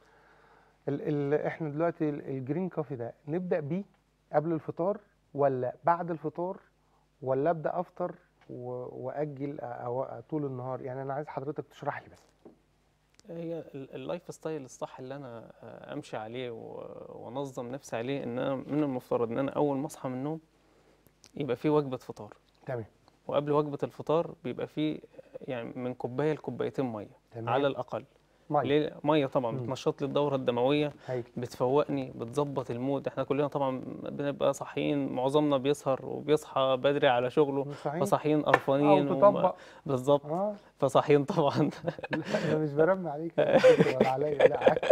Speaker 1: احنا دلوقتي الجرين كوفي ده نبدأ بيه قبل الفطار ولا بعد الفطار، ولا ابدا افطر واجل أو طول النهار؟ يعني انا عايز حضرتك تشرح لي بس.
Speaker 2: هي اللايف ستايل الصح اللي انا امشي عليه وانظم نفسي عليه، ان انا من المفترض ان انا اول ما اصحى من النوم يبقى في وجبة فطار،
Speaker 1: تمام.
Speaker 2: وقبل وجبة الفطار بيبقى في يعني من كوباية لكوبايتين مية
Speaker 1: تمام.
Speaker 2: على الأقل.
Speaker 1: ميه.
Speaker 2: ليه مية؟ طبعا بتنشط لي الدورة الدموية،
Speaker 1: هايل.
Speaker 2: بتفوقني، بتظبط المود. احنا كلنا طبعا بنبقى صاحيين، معظمنا بيسهر وبيصحى بدري على شغله،
Speaker 1: صحيح.
Speaker 2: فصاحيين
Speaker 1: او
Speaker 2: قرفانين
Speaker 1: تطبق.
Speaker 2: بالظبط. فصاحيين طبعا.
Speaker 1: لا انا مش برمي عليك يا دكتور ولا عليا، لا عادي.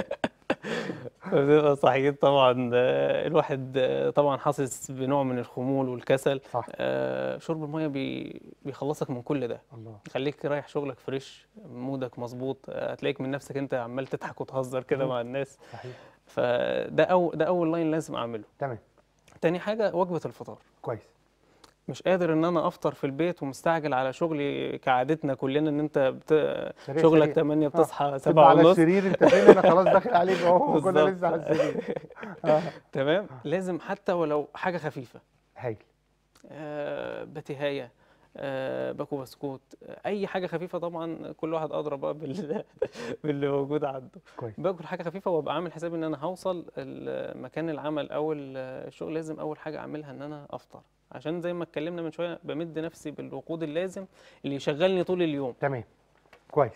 Speaker 2: بنبقى صاحيين طبعا. الواحد طبعا حاسس بنوع من الخمول والكسل.
Speaker 1: صح.
Speaker 2: شرب الميه بيخلصك من كل ده،
Speaker 1: الله.
Speaker 2: يخليك رايح شغلك فريش، مودك مظبوط. هتلاقيك من نفسك انت عمال تضحك وتهزر كده مع الناس.
Speaker 1: صحيح.
Speaker 2: ده اول لاين لازم اعمله.
Speaker 1: تمام.
Speaker 2: تاني حاجه وجبه الفطار.
Speaker 1: كويس.
Speaker 2: مش قادر ان انا افطر في البيت ومستعجل على شغلي كعادتنا كلنا، ان انت
Speaker 1: سريع
Speaker 2: شغلك
Speaker 1: سريع.
Speaker 2: 8 بتصحى
Speaker 1: تبقى على
Speaker 2: 7:30.
Speaker 1: السرير، انت فين؟ انا خلاص داخل عليك اهو، كنا
Speaker 2: بالظبط.
Speaker 1: لسه على السرير.
Speaker 2: تمام. لازم حتى ولو حاجه خفيفه،
Speaker 1: هايل.
Speaker 2: بتهاية، باكو بسكوت، اي حاجه خفيفه. طبعا كل واحد ادرى بقى باللي موجود عنده.
Speaker 1: كويس.
Speaker 2: باكل حاجه خفيفه وابقى عامل حسابي ان انا هوصل مكان العمل او الشغل. لازم اول حاجه اعملها ان انا افطر، عشان زي ما اتكلمنا من شويه بمد نفسي بالوقود اللازم اللي يشغلني طول اليوم.
Speaker 1: تمام. كويس.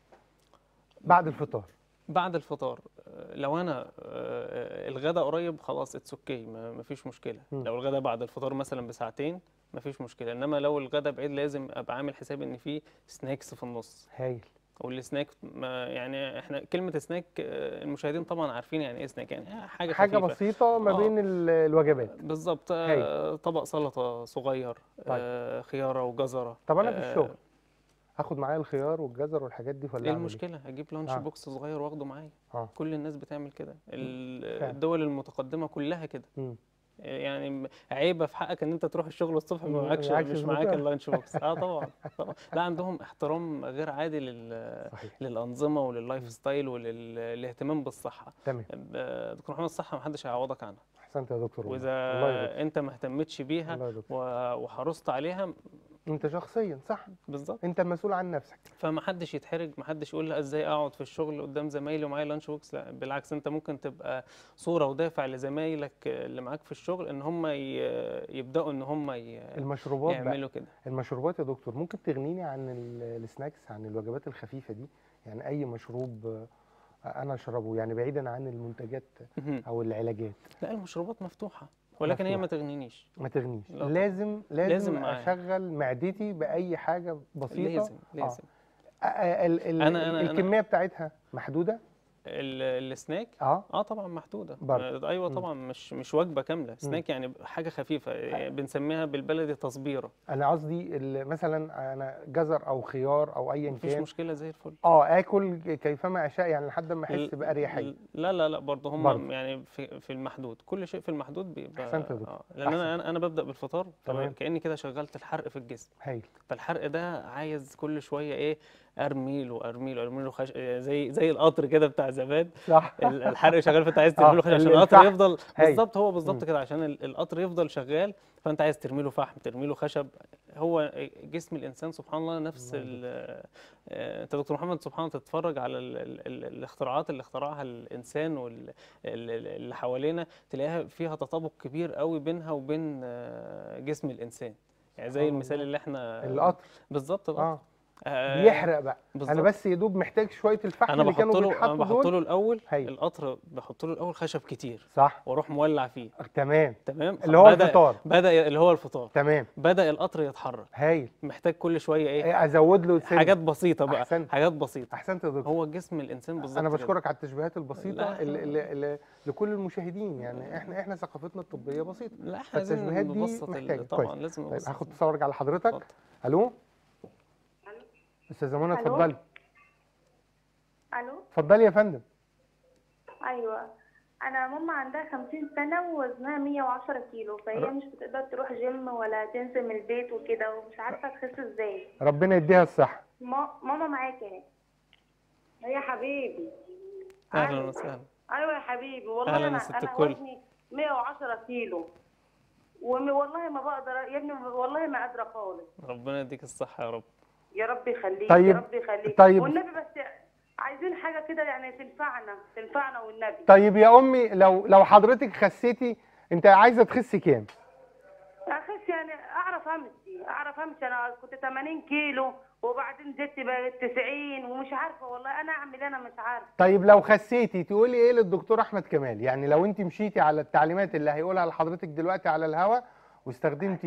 Speaker 1: بعد الفطار.
Speaker 2: بعد الفطار لو انا الغدا قريب خلاص اتس اوكي، مفيش مشكله. لو الغدا بعد الفطار مثلا بساعتين مفيش مشكله، انما لو الغدا بعيد لازم ابقى عامل حسابي ان في سناكس في النص.
Speaker 1: هايل.
Speaker 2: والسناك يعني احنا كلمه سناك المشاهدين طبعا عارفين يعني ايه سناك، يعني حاجه
Speaker 1: حاجه
Speaker 2: خفيفه
Speaker 1: بسيطه ما بين الوجبات.
Speaker 2: بالظبط. طبق سلطه صغير.
Speaker 1: طيب.
Speaker 2: خياره وجزره.
Speaker 1: طب انا في الشغل هاخد معايا الخيار والجزر والحاجات دي ولا
Speaker 2: ايه
Speaker 1: اعمل
Speaker 2: المشكله؟ هجيب لانش بوكس صغير واخده معايا. كل الناس بتعمل كده، الدول المتقدمه كلها كده. يعني عيبه في حقك ان انت تروح الشغل الصبح مش معاك اللانش بوكس. طبعا. لا عندهم احترام غير عادي للانظمه ولللايف ستايل وللاهتمام بالصحه.
Speaker 1: تمام.
Speaker 2: دكتور محمد، الصحه ما حدش هيعوضك عنها.
Speaker 1: احسنت يا دكتور.
Speaker 2: واذا انت ما اهتمتش بيها وحرصت عليها
Speaker 1: انت شخصيا صح
Speaker 2: بالظبط،
Speaker 1: انت مسؤول عن نفسك.
Speaker 2: فما حدش يتحرج، ما حدش يقول لا ازاي اقعد في الشغل قدام زمايلي ومعايا لانش بوكس. لا بالعكس، انت ممكن تبقى صوره ودافع لزمايلك اللي معاك في الشغل ان هم يبداوا ان هم
Speaker 1: المشروبات
Speaker 2: يعملوا كده.
Speaker 1: المشروبات يا دكتور ممكن تغنيني عن السناكس، عن الوجبات الخفيفه دي؟ يعني اي مشروب انا اشربه يعني بعيدا عن المنتجات او العلاجات.
Speaker 2: لا المشروبات مفتوحه، ولكن هي ما تغنينيش.
Speaker 1: ما تغنيش. لازم اشغل معدتي باي حاجه بسيطه.
Speaker 2: لازم.
Speaker 1: أنا الكميه بتاعتها محدوده.
Speaker 2: السناك طبعا محدوده. ايوه طبعا، مش وجبه كامله. سناك يعني حاجه خفيفه، بنسميها بالبلدي تصبيره.
Speaker 1: انا قصدي مثلا انا جزر او خيار او ايا كان
Speaker 2: مفيش مشكله زي الفل.
Speaker 1: اكل كيفما اشاء يعني لحد ما احس باريحيه.
Speaker 2: لا برضه هم يعني في المحدود، كل شيء في المحدود بيبقى.
Speaker 1: احسنت يا دكتور.
Speaker 2: لان انا ببدا بالفطار كاني كده شغلت الحرق في الجسم.
Speaker 1: هايل.
Speaker 2: فالحرق ده عايز كل شويه ارمي له زي القطر كده بتاع زمان.
Speaker 1: صح.
Speaker 2: الحرق شغال، فانت عايز ترمي له خشب عشان القطر يفضل بالظبط. هو بالظبط كده، عشان القطر يفضل شغال، فانت عايز ترمي له فحم، ترمي له خشب. هو جسم الانسان سبحان الله نفس انت دكتور محمد سبحان الله تتفرج على الاختراعات اللي اخترعها الانسان واللي حوالينا، تلاقيها فيها تطابق كبير قوي بينها وبين جسم الانسان. يعني زي المثال اللي احنا
Speaker 1: القطر
Speaker 2: بالظبط.
Speaker 1: بيحرق بقى بالزبط. انا بس يا دوب محتاج شويه الفحم اللي كانوا بيتحطوا
Speaker 2: انا بحط له الاول القطر، بحط له الاول خشب كتير
Speaker 1: صح،
Speaker 2: واروح مولع فيه.
Speaker 1: تمام
Speaker 2: اللي هو
Speaker 1: الفطار.
Speaker 2: اللي هو الفطار.
Speaker 1: تمام.
Speaker 2: بدا القطر يتحرك.
Speaker 1: هايل.
Speaker 2: محتاج كل شويه
Speaker 1: ازود له
Speaker 2: حاجات بسيطه بقى. حاجات بسيطه.
Speaker 1: احسنت يا دكتور.
Speaker 2: هو جسم الانسان بالظبط.
Speaker 1: انا بشكرك على التشبيهات البسيطه اللي لكل المشاهدين. يعني احنا ثقافتنا الطبيه بسيطه.
Speaker 2: لا احنا لازم نبسط طبعا. لازم
Speaker 1: طيب هاخد تصور على حضرتك. الو استاذه منى، اتفضلي.
Speaker 4: الو
Speaker 1: اتفضلي يا فندم.
Speaker 4: ايوه انا ماما عندها 50 سنه ووزنها 110 كيلو، فهي مش بتقدر تروح جيم ولا تنزل من البيت وكده، ومش عارفه تخس ازاي.
Speaker 1: ربنا يديها الصحه.
Speaker 4: ماما معاكي اهي.
Speaker 3: يا حبيبي.
Speaker 2: اهلا
Speaker 3: أيوة.
Speaker 2: وسهلا.
Speaker 3: ايوه يا حبيبي، والله
Speaker 2: اهلا يا
Speaker 3: انا
Speaker 2: ست
Speaker 3: انا
Speaker 2: الكل.
Speaker 3: وزني 110 كيلو، والله ما بقدر يا ابني، والله ما قادره خالص.
Speaker 2: ربنا يديك الصحه يا رب.
Speaker 3: يا رب يخليك،
Speaker 1: طيب.
Speaker 3: يا رب يخليك.
Speaker 1: طيب.
Speaker 3: والنبي بس عايزين حاجه كده يعني تنفعنا والنبي.
Speaker 1: طيب يا امي، لو حضرتك خسيتي، انت عايزه تخسي كام؟
Speaker 3: اخس يعني اعرف امشي. انا كنت 80 كيلو وبعدين زدت بقت 90 ومش عارفه والله انا اعمل إيه، انا مش عارفه.
Speaker 1: طيب لو خسيتي تقولي ايه للدكتور احمد كمال؟ يعني لو انت مشيتي على التعليمات اللي هيقولها لحضرتك دلوقتي على الهوا واستخدمتي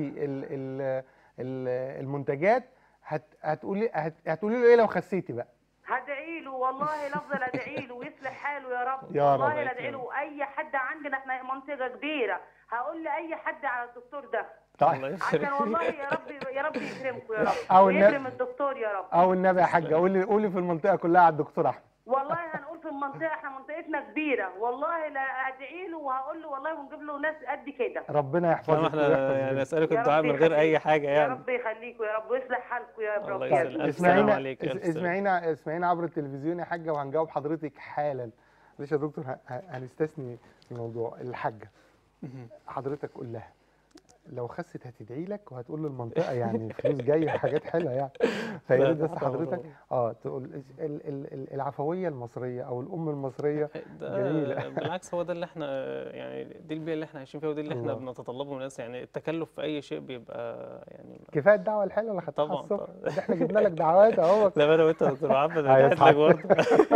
Speaker 1: المنتجات، هتقولي له ايه لو خسيتي بقى؟
Speaker 3: هدعي له والله، لافضل ادعي له ويصلح حاله يا رب.
Speaker 1: يا رب.
Speaker 3: والله ادعي له. اي حد عندنا، احنا منطقه كبيره، هقول لاي حد على الدكتور ده.
Speaker 2: الله يبارك
Speaker 3: عشان
Speaker 2: فيك.
Speaker 3: والله يا رب يكرمكم يا رب،
Speaker 1: أو
Speaker 3: ويكرم الدكتور يا رب.
Speaker 1: او النبي يا حاجه قولي في المنطقه كلها على الدكتور احمد.
Speaker 3: والله هنقول في المنطقه، احنا منطقتنا كبيره، والله لا ادعي له وهقول له والله، ونجيب له ناس قد كده.
Speaker 1: ربنا يحفظك
Speaker 2: طبعا احنا
Speaker 1: ويحفظ
Speaker 2: يعني
Speaker 1: بيتك.
Speaker 2: اسالك
Speaker 3: يا
Speaker 2: الدعاء
Speaker 3: رب
Speaker 2: من غير اي
Speaker 3: يخليك.
Speaker 2: حاجه
Speaker 3: يا
Speaker 2: يعني.
Speaker 3: رب يخليكم يا رب، ويصلح حالكم يا
Speaker 2: الله
Speaker 3: رب.
Speaker 2: يسلمك. ألف سلام عليك. ألف سلام.
Speaker 1: اسمعينا عبر التلفزيون يا حاجه، وهنجاوب حضرتك حالا. معلش يا دكتور، هنستثني الموضوع. الحاجه حضرتك قول لها لو خست هتدعي لك وهتقول للمنطقه يعني فلوس جايه حاجات حلوه يعني. فيا
Speaker 2: لا،
Speaker 1: ريت بس
Speaker 2: تحت
Speaker 1: حضرتك
Speaker 2: أمرك.
Speaker 1: تقول العفويه المصريه او الام المصريه جميله.
Speaker 2: ده بالعكس، هو ده اللي احنا يعني دي البيئه اللي احنا عايشين فيها، ودي اللي احنا
Speaker 1: الله.
Speaker 2: بنتطلبه من الناس. يعني التكلف في اي شيء بيبقى يعني
Speaker 1: كفايه الدعوه الحلوه اللي خدتها
Speaker 2: طبعاً،
Speaker 1: الصبح.
Speaker 2: طبعاً.
Speaker 1: ده احنا جبنا لك دعوات اهو.
Speaker 2: لا، انا وانت يا دكتور محمد
Speaker 1: أيوة
Speaker 2: هنعد
Speaker 1: صح.
Speaker 2: لك برضه.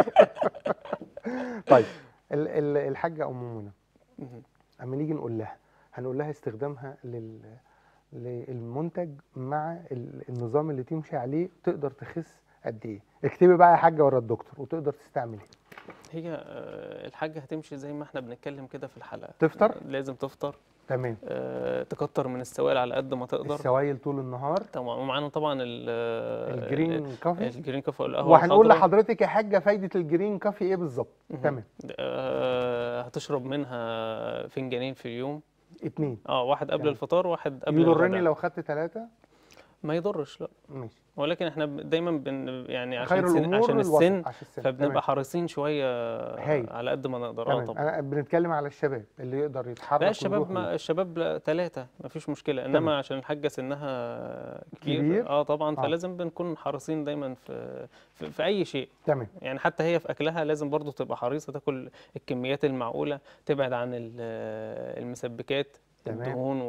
Speaker 1: طيب الحاجه ام منى، اما نيجي هنقول لها استخدامها للمنتج مع النظام اللي تمشي عليه تقدر تخس قد ايه. اكتبي بقى يا حاجه ورا الدكتور وتقدر تستعمل ايه.
Speaker 2: هي الحاجه هتمشي زي ما احنا بنتكلم كده في الحلقه.
Speaker 1: تفطر؟
Speaker 2: لازم تفطر.
Speaker 1: تمام.
Speaker 2: تكتر من السوائل على قد ما تقدر.
Speaker 1: السوائل طول النهار.
Speaker 2: طبعا. ومعانا طبعا
Speaker 1: الجرين كافي.
Speaker 2: الجرين كافي والقهوه
Speaker 1: وهنقول
Speaker 2: الخضراء.
Speaker 1: لحضرتك يا حاجه فايده الجرين كافي ايه بالظبط. تمام.
Speaker 2: هتشرب منها فنجانين في اليوم.
Speaker 1: 2.
Speaker 2: واحد قبل الفطار وواحد قبل
Speaker 1: يضرني
Speaker 2: الغداء.
Speaker 1: لو خدت 3؟
Speaker 2: ما يضرش، لا.
Speaker 1: ماشي.
Speaker 2: ولكن احنا دايما يعني
Speaker 1: خير
Speaker 2: عشان
Speaker 1: الأمور
Speaker 2: عشان
Speaker 1: الوسط.
Speaker 2: السن،
Speaker 1: عشان
Speaker 2: فبنبقى حريصين شويه
Speaker 1: هايل.
Speaker 2: على قد ما نقدر.
Speaker 1: تمام.
Speaker 2: طبعا.
Speaker 1: انا بنتكلم على الشباب اللي يقدر يتحرك.
Speaker 2: لا، الشباب
Speaker 1: ويروح
Speaker 2: الشباب 3 ما فيش مشكله،
Speaker 1: تمام.
Speaker 2: انما عشان الحاجه سنها
Speaker 1: كبير.
Speaker 2: طبعا. فلازم بنكون حريصين دايما في اي شيء.
Speaker 1: تمام.
Speaker 2: يعني حتى هي في اكلها لازم برضو تبقى حريصه، تاكل الكميات المعقوله، تبعد عن المسبكات،
Speaker 1: تمام.
Speaker 2: الدهون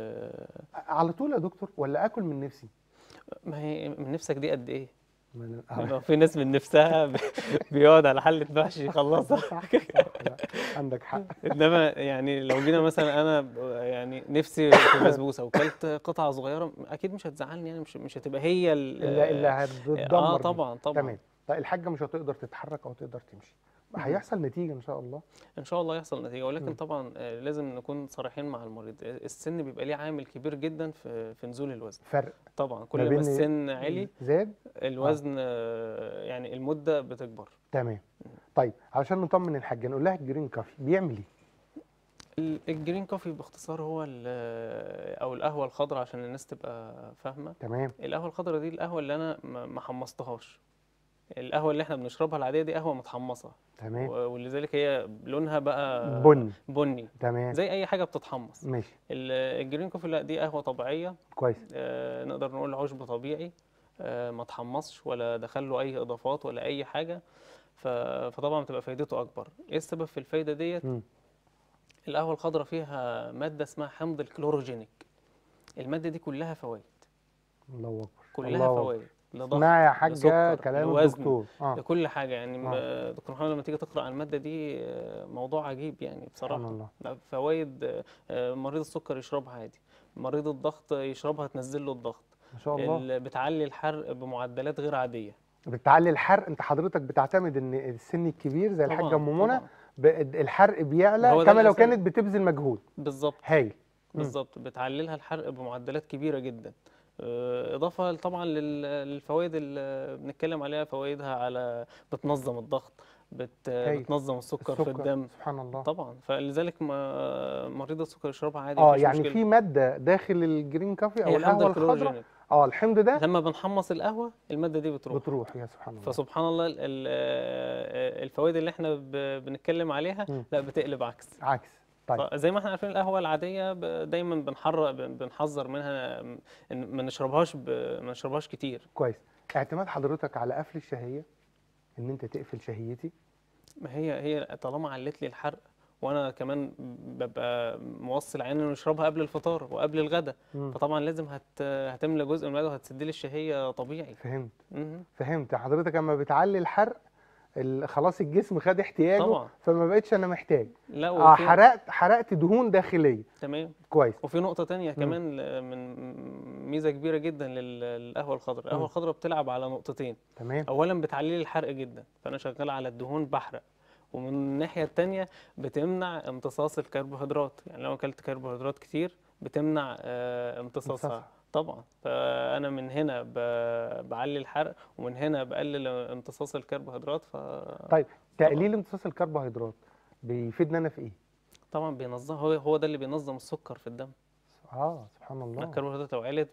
Speaker 1: على طول يا دكتور ولا اكل من نفسي؟
Speaker 2: ما هي من نفسك دي قد ايه؟
Speaker 1: من...
Speaker 2: لو في ناس من نفسها بيقعد على حلة محشي يخلصها.
Speaker 1: صح. لا. عندك حق.
Speaker 2: انما يعني لو جينا مثلا انا يعني نفسي في بسبوسه وكلت قطعه صغيره، اكيد مش هتزعلني يعني، مش هتبقى هي
Speaker 1: اللي هتدمر.
Speaker 2: طبعا.
Speaker 1: تمام. طيب الحاجه مش هتقدر تتحرك او تقدر تمشي، هيحصل نتيجه ان شاء الله.
Speaker 2: ان شاء الله يحصل نتيجه، ولكن طبعا لازم نكون صريحين مع المريض. السن بيبقى ليه عامل كبير جدا في نزول الوزن.
Speaker 1: فرق
Speaker 2: طبعا. كل ما السن عالي
Speaker 1: زاد
Speaker 2: الوزن يعني المده بتكبر.
Speaker 1: تمام. طيب علشان نطمن الحاجه نقول لها الجرين كافي بيعمل ايه؟
Speaker 2: الجرين كوفي باختصار هو او القهوه الخضراء عشان الناس تبقى فاهمه.
Speaker 1: تمام.
Speaker 2: القهوه الخضراء دي القهوه اللي انا ما حمصتهاش. القهوه اللي احنا بنشربها العاديه دي قهوه متحمصه.
Speaker 1: تمام.
Speaker 2: ولذلك هي لونها بقى بني.
Speaker 1: تمام.
Speaker 2: زي اي حاجه بتتحمص.
Speaker 1: ماشي.
Speaker 2: الجرين كوفي لا، دي قهوه طبيعيه.
Speaker 1: كويس.
Speaker 2: نقدر نقول عشب طبيعي، ما تحمصش ولا دخل له اي اضافات ولا اي حاجه. فطبعا بتبقى فايدته اكبر. ايه السبب في الفايده ديت؟ القهوه الخضراء فيها ماده اسمها حمض الكلوروجينيك. الماده دي كلها فوائد.
Speaker 1: الله اكبر.
Speaker 2: كلها فوائد لضغط،
Speaker 1: اسمعي يا حاجه كلام الدكتور
Speaker 2: لكل حاجه يعني. دكتور محمد لما تيجي تقرا عن الماده دي موضوع عجيب يعني بصراحه.
Speaker 1: الله.
Speaker 2: فوائد. مريض السكر يشربها عادي، مريض الضغط يشربها تنزل له الضغط
Speaker 1: ما شاء الله.
Speaker 2: بتعلي الحرق بمعدلات غير عاديه.
Speaker 1: بتعلي الحرق. انت حضرتك بتعتمد ان السن الكبير زي الحاجه ام منى الحرق بيعلى كما لو كانت بتبذل مجهود.
Speaker 2: بالظبط.
Speaker 1: هايل.
Speaker 2: بالظبط. بتعللها الحرق بمعدلات كبيره جدا. اضافه طبعا للفوائد اللي بنتكلم عليها، فوائدها على بتنظم الضغط، بتنظم السكر في الدم.
Speaker 1: سبحان الله.
Speaker 2: طبعا، فلذلك مريض السكر يشربها عادي،
Speaker 1: يعني
Speaker 2: مشكلة.
Speaker 1: في ماده داخل الجرين كافي او
Speaker 2: هي
Speaker 1: القهوه الخضراء،
Speaker 2: الكلوروجينيك.
Speaker 1: الحمض ده
Speaker 2: لما بنحمص القهوه الماده دي
Speaker 1: بتروح. يا سبحان الله.
Speaker 2: فسبحان الله الفوائد اللي احنا بنتكلم عليها لا بتقلب عكس. طيب زي ما احنا عارفين القهوه العاديه دايما بنحذر منها، ما نشربهاش كتير.
Speaker 1: كويس. اعتماد حضرتك على قفل الشهيه، ان انت تقفل شهيتي؟
Speaker 2: ما هي طالما علت لي الحرق، وانا كمان ببقى موصل عيني انه يشربها قبل الفطار وقبل الغداء، فطبعا لازم هتملى جزء من المعده وهتسد لي الشهيه طبيعي.
Speaker 1: فهمت. حضرتك اما بتعلي الحرق خلاص الجسم خد احتياجه طبعا. فما بقتش انا محتاج.
Speaker 2: لا
Speaker 1: حرقت دهون داخليه.
Speaker 2: تمام.
Speaker 1: كويس.
Speaker 2: وفي نقطه تانية كمان من ميزه كبيره جدا للقهوه الخضراء. القهوه الخضراء بتلعب على نقطتين.
Speaker 1: تمام.
Speaker 2: اولا بتعلي لي الحرق جدا، فانا شغال على الدهون بحرق، ومن الناحيه الثانيه بتمنع امتصاص الكربوهيدرات. يعني لو اكلت كربوهيدرات كتير بتمنع امتصاصها طبعا. فانا من هنا بعلي الحرق، ومن هنا بقلل امتصاص الكربوهيدرات.
Speaker 1: طيب تقليل امتصاص الكربوهيدرات بيفيدنا انا في ايه؟
Speaker 2: طبعا بينظم، هو ده اللي بينظم السكر في الدم.
Speaker 1: سبحان الله.
Speaker 2: الكربوهيدرات لو علت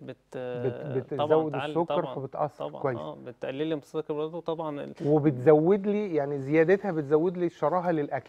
Speaker 1: بتزود السكر فبتأثر.
Speaker 2: طبعا.
Speaker 1: كويس.
Speaker 2: بتقلل لي امتصاص الكربوهيدرات طبعا.
Speaker 1: وبتزود لي، يعني زيادتها بتزود لي الشراهه للاكل.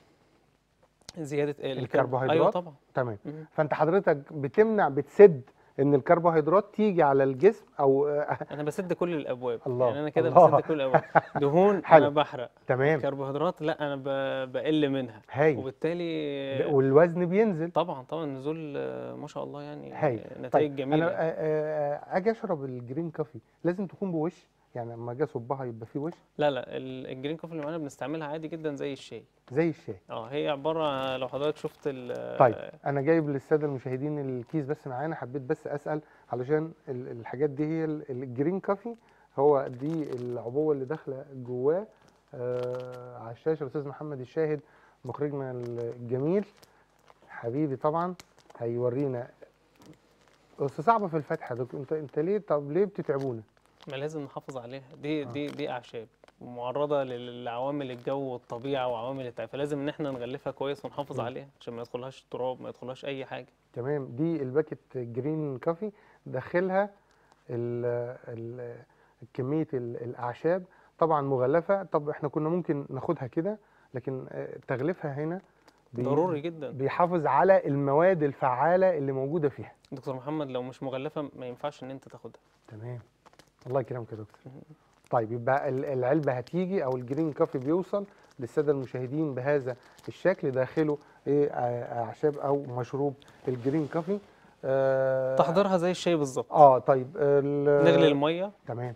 Speaker 2: زياده
Speaker 1: الكربوهيدرات.
Speaker 2: ايوه طبعا.
Speaker 1: تمام. فانت حضرتك بتسد ان الكربوهيدرات تيجي على الجسم، او
Speaker 2: انا بسد كل الابواب.
Speaker 1: الله.
Speaker 2: يعني انا كده بسد كل الابواب. دهون انا بحرق.
Speaker 1: تمام.
Speaker 2: كربوهيدرات لا انا بقل منها. وبالتالي
Speaker 1: والوزن بينزل.
Speaker 2: طبعا النزول ما شاء الله، يعني نتائج
Speaker 1: طيب
Speaker 2: جميله.
Speaker 1: انا اجي اشرب الجرين كافي لازم تكون بوش؟ يعني لما اجي اصبها يبقى في وش؟
Speaker 2: لا الجرين كوفي اللي معانا بنستعملها عادي جدا زي الشاي.
Speaker 1: هي
Speaker 2: عباره، لو حضرتك شفت
Speaker 1: طيب انا جايب للساده المشاهدين الكيس بس معانا، حبيت بس اسال علشان الحاجات دي هي الجرين كافي. هو دي العبوه اللي داخله جواه على الشاشه الاستاذ محمد الشاهد مخرجنا الجميل حبيبي طبعا هيورينا. بس صعبه في الفتحه ده، انت ليه بتتعبونا؟
Speaker 2: ما لازم نحافظ عليها. دي اعشاب ومعرضه لعوامل الجو والطبيعه وعوامل التعب، فلازم ان احنا نغلفها كويس ونحافظ عليها عشان ما يدخلهاش تراب، ما يدخلهاش اي حاجه.
Speaker 1: تمام. دي الباكت جرين كافي داخلها كميه الاعشاب طبعا مغلفه. طب احنا كنا ممكن ناخدها كده، لكن تغليفها هنا
Speaker 2: ضروري جدا،
Speaker 1: بيحافظ على المواد الفعاله اللي موجوده فيها.
Speaker 2: دكتور محمد لو مش مغلفه ما ينفعش ان انت تاخدها.
Speaker 1: تمام. الله يكرمك يا دكتور. طيب يبقى العلبه هتيجي او الجرين كافي بيوصل للساده المشاهدين بهذا الشكل، داخله اعشاب او مشروب الجرين كافي.
Speaker 2: تحضيرها زي الشاي بالظبط.
Speaker 1: طيب
Speaker 2: نغلي الميه.
Speaker 1: تمام.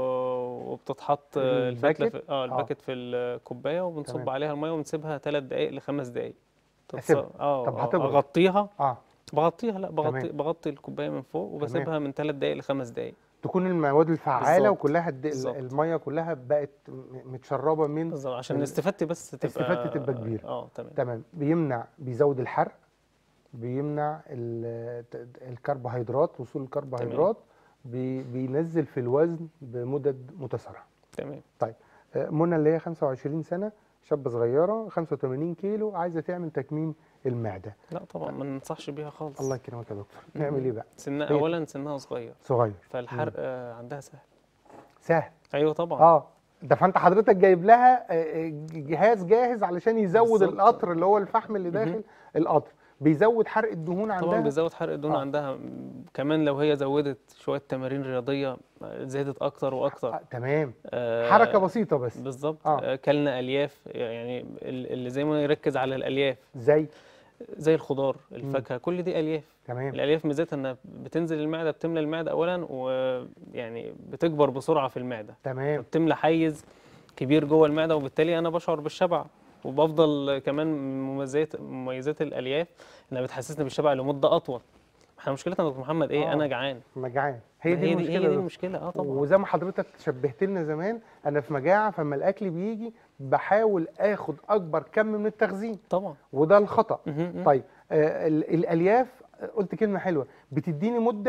Speaker 2: وبتتحط الفتله الباكت في الكوبايه، وبنصب عليها الميه ونسيبها 3 دقائق ل 5 دقائق.
Speaker 1: طب هتبرد؟
Speaker 2: اغطيها. بغطيها. لا بغطي الكوبايه من فوق وبسيبها من 3 دقائق ل 5 دقائق.
Speaker 1: تكون المواد الفعاله
Speaker 2: بالزبط.
Speaker 1: وكلها الميه كلها بقت متشربه من
Speaker 2: بالظبط، عشان استفادتي بس
Speaker 1: تبقى كبيره. تمام. بيزود الحرق، بيمنع الكربوهيدرات، وصول الكربوهيدرات، بينزل في الوزن بمدد متسارعه.
Speaker 2: تمام.
Speaker 1: طيب منى اللي هي 25 سنه، شابه صغيره 85 كيلو، عايزه تعمل تكميم المعده.
Speaker 2: لا طبعا ما ننصحش بيها خالص.
Speaker 1: الله يكرمك يا دكتور. نعمل ايه بقى؟
Speaker 2: اولا سنها صغير. فالحرق عندها سهل. ايوه طبعا.
Speaker 1: ده فانت حضرتك جايب لها جهاز جاهز علشان يزود القطر اللي هو الفحم اللي داخل القطر، بيزود حرق الدهون عندها.
Speaker 2: طبعا بيزود حرق الدهون عندها. كمان لو هي زودت شويه تمارين رياضيه زادت اكتر واكتر.
Speaker 1: تمام. حركه بسيطه بس.
Speaker 2: بالظبط. كلنا الياف، يعني اللي زي ما يركز على الالياف زي الخضار، الفاكهه، كل دي الياف.
Speaker 1: تمام.
Speaker 2: الالياف ميزتها انها بتنزل المعده، بتملى المعده اولا، ويعني بتكبر بسرعه في المعده.
Speaker 1: تمام.
Speaker 2: بتملى حيز كبير جوه المعده، وبالتالي انا بشعر بالشبع. وبفضل كمان مميزات الالياف انها بتحسسني بالشبع لمده اطول. احنا مشكلتنا يا دكتور محمد ايه؟ انا جعان.
Speaker 1: هي دي
Speaker 2: المشكله. طبعا.
Speaker 1: وزي ما حضرتك شبهت لنا زمان، انا في مجاعه، فاما الاكل بيجي بحاول اخد اكبر كم من التخزين.
Speaker 2: طبعا.
Speaker 1: وده الخطا. طيب الالياف قلت كلمه حلوه، بتديني مده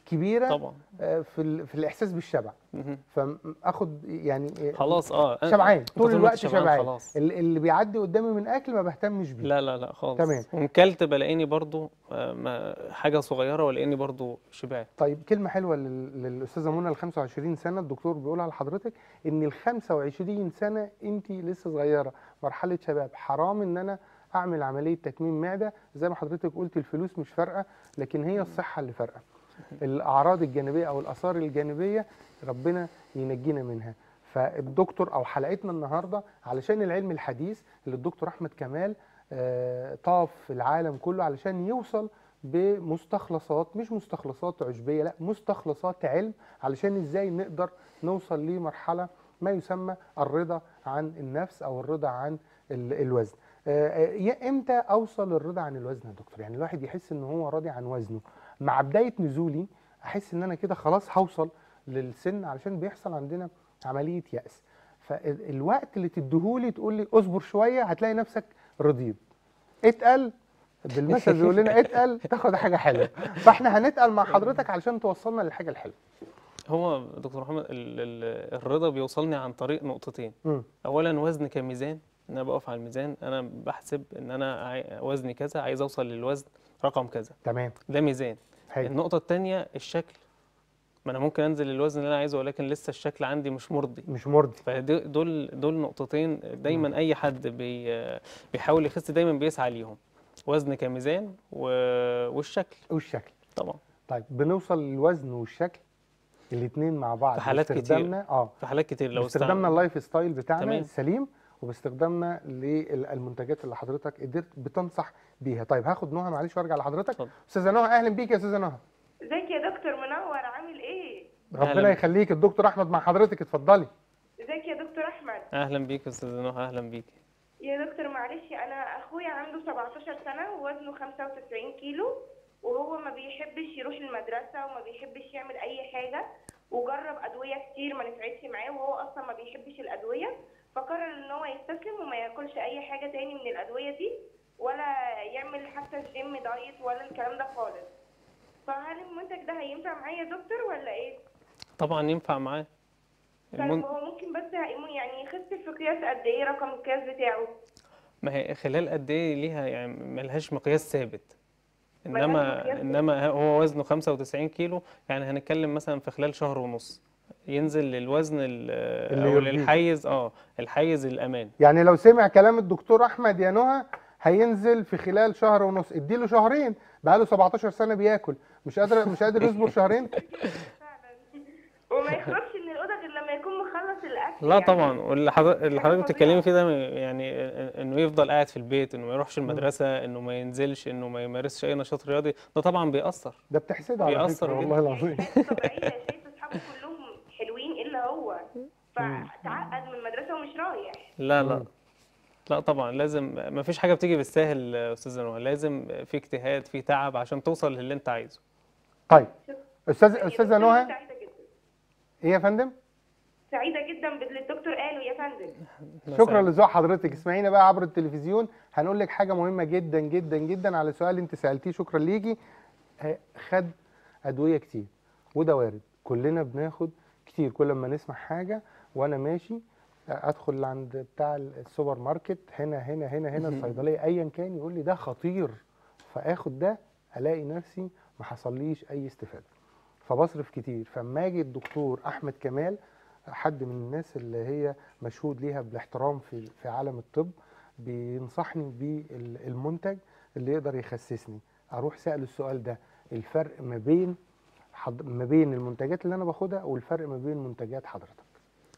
Speaker 1: كبيره
Speaker 2: طبعا.
Speaker 1: في الاحساس بالشبع.
Speaker 2: مهم.
Speaker 1: فاخد يعني
Speaker 2: خلاص
Speaker 1: شبعان
Speaker 2: أنت
Speaker 1: طول الوقت،
Speaker 2: شبعان
Speaker 1: شبعان.
Speaker 2: خلاص.
Speaker 1: اللي بيعدي قدامي من اكل ما بهتمش بيه.
Speaker 2: لا لا لا خالص.
Speaker 1: تمام.
Speaker 2: وكلت بلاقيني برضو حاجة صغيرة ولاقيني برضو شبعت.
Speaker 1: طيب كلمة حلوة للأستاذة منى، ال 25 سنة الدكتور بيقولها لحضرتك إن ال 25 سنة أنت لسه صغيرة، مرحلة شباب، حرام إن أنا أعمل عملية تكميم معدة. زي ما حضرتك قلت الفلوس مش فارقة، لكن هي الصحة اللي فارقة. الأعراض الجانبية أو الآثار الجانبية ربنا ينجينا منها. فالدكتور أو حلقتنا النهاردة علشان العلم الحديث اللي الدكتور أحمد كمال طاف في العالم كله علشان يوصل بمستخلصات، مش مستخلصات عشبية، لا مستخلصات علم، علشان ازاي نقدر نوصل لمرحلة ما يسمى الرضا عن النفس او الرضا عن الوزن. امتى اوصل للرضا عن الوزن يا دكتور؟ يعني الواحد يحس ان هو راضي عن وزنه مع بداية نزولي، احس ان انا كده خلاص هوصل للسن، علشان بيحصل عندنا عملية يأس. فالوقت اللي تديهولي تقول لي اصبر شوية هتلاقي نفسك رضيت. اتقل بالمثل بيقول لنا اتقل تاخد حاجه حلوه. فاحنا هنتقل مع حضرتك علشان توصلنا للحاجه الحلوه.
Speaker 2: هو دكتور محمد الرضا بيوصلني عن طريق نقطتين. اولا وزن كميزان، ان انا بقف على الميزان انا بحسب ان انا وزني كذا، عايز اوصل للوزن رقم كذا.
Speaker 1: تمام.
Speaker 2: ده ميزان.
Speaker 1: حلو.
Speaker 2: النقطه الثانيه الشكل. ما انا ممكن انزل للوزن اللي انا عايزه ولكن لسه الشكل عندي مش مرضي.
Speaker 1: مش مرضي.
Speaker 2: فدول نقطتين دايما اي حد بيحاول يخس دايما بيسعى ليهم. وزن كميزان والشكل.
Speaker 1: والشكل
Speaker 2: طبعا.
Speaker 1: طيب بنوصل للوزن والشكل الاثنين مع بعض
Speaker 2: في حالات كتير. في حالات كتير لو
Speaker 1: باستخدامنا اللايف ستايل بتاعنا
Speaker 2: تمام.
Speaker 1: السليم، وباستخدامنا للمنتجات اللي حضرتك قدرت بتنصح بيها. طيب هاخد نهى معلش وارجع لحضرتك. استاذه نهى اهلا بيك يا استاذه نهى.
Speaker 3: ازيك يا دكتور منور، عامل ايه؟
Speaker 1: ربنا يخليك. الدكتور احمد مع حضرتك، اتفضلي.
Speaker 3: ازيك يا دكتور احمد؟
Speaker 2: اهلا بيك يا استاذه نهى. اهلا بيك
Speaker 3: يا دكتور. معلش انا اخويا عنده 17 سنه ووزنه 95 كيلو، وهو ما بيحبش يروح المدرسه وما بيحبش يعمل اي حاجه، وجرب ادويه كتير ما نفعتش معاه، وهو اصلا ما بيحبش الادويه، فقرر ان هو يستسلم وما ياكلش اي حاجه تاني من الادويه دي، ولا يعمل حتى الجيم دايت ولا الكلام ده خالص. فهل المنتج ده هينفع معايا يا دكتور ولا ايه؟
Speaker 2: طبعا ينفع معاه.
Speaker 3: هو ممكن بس يعني يخس في قياس قد ايه، رقم القياس بتاعه؟
Speaker 2: ما هي خلال قد ايه ليها، يعني ملهاش مقياس ثابت. انما هو وزنه 95 كيلو، يعني هنتكلم مثلا في خلال شهر ونص ينزل للوزن او للحيز الحيز الامان.
Speaker 1: يعني لو سمع كلام الدكتور احمد يا نهى هينزل في خلال شهر ونص. اديله شهرين، بقاله 17 سنه بياكل، مش قادر يصبر شهرين.
Speaker 3: وما يخرجش من الاوضه غير لما يكون مخلص الاكل.
Speaker 2: لا
Speaker 3: يعني
Speaker 2: طبعا. واللي حضرتك بتتكلمي فيه ده يعني انه يفضل قاعد في البيت، انه ما يروحش المدرسه، انه ما ينزلش، انه ما يمارسش اي نشاط رياضي، ده طبعا بيأثر.
Speaker 1: ده بتحسده على فكره والله العظيم.
Speaker 3: طبيعيه، شايف اصحابه كلهم حلوين الا هو، فتعقد من المدرسه ومش رايح.
Speaker 2: لا طبعا لازم، ما فيش حاجه بتيجي بالساهل يا استاذه نهى، لازم في اجتهاد، في تعب عشان توصل للي انت عايزه.
Speaker 1: طيب استاذه نهى. ايه يا فندم؟
Speaker 3: سعيده جدا باللي الدكتور قاله يا فندم.
Speaker 1: شكرا لذوق حضرتك. اسمعينا بقى عبر التلفزيون، هنقول لك حاجه مهمه جدا جدا جدا على سؤال انت سالتيه. شكرا ليكي. خد ادويه كتير وده وارد، كلنا بناخد كتير. كل ما نسمع حاجه وانا ماشي ادخل عند بتاع السوبر ماركت هنا الصيدليه ايا كان، يقول لي ده خطير، فاخد ده الاقي نفسي ما حصليش اي استفاده، فبصرف كتير. فاما اجي الدكتور احمد كمال، حد من الناس اللي هي مشهود ليها بالاحترام في عالم الطب، بينصحني بالمنتج اللي يقدر يخسسني، اروح سأل السؤال ده: الفرق ما بين المنتجات اللي انا باخدها والفرق ما بين منتجات حضرتك.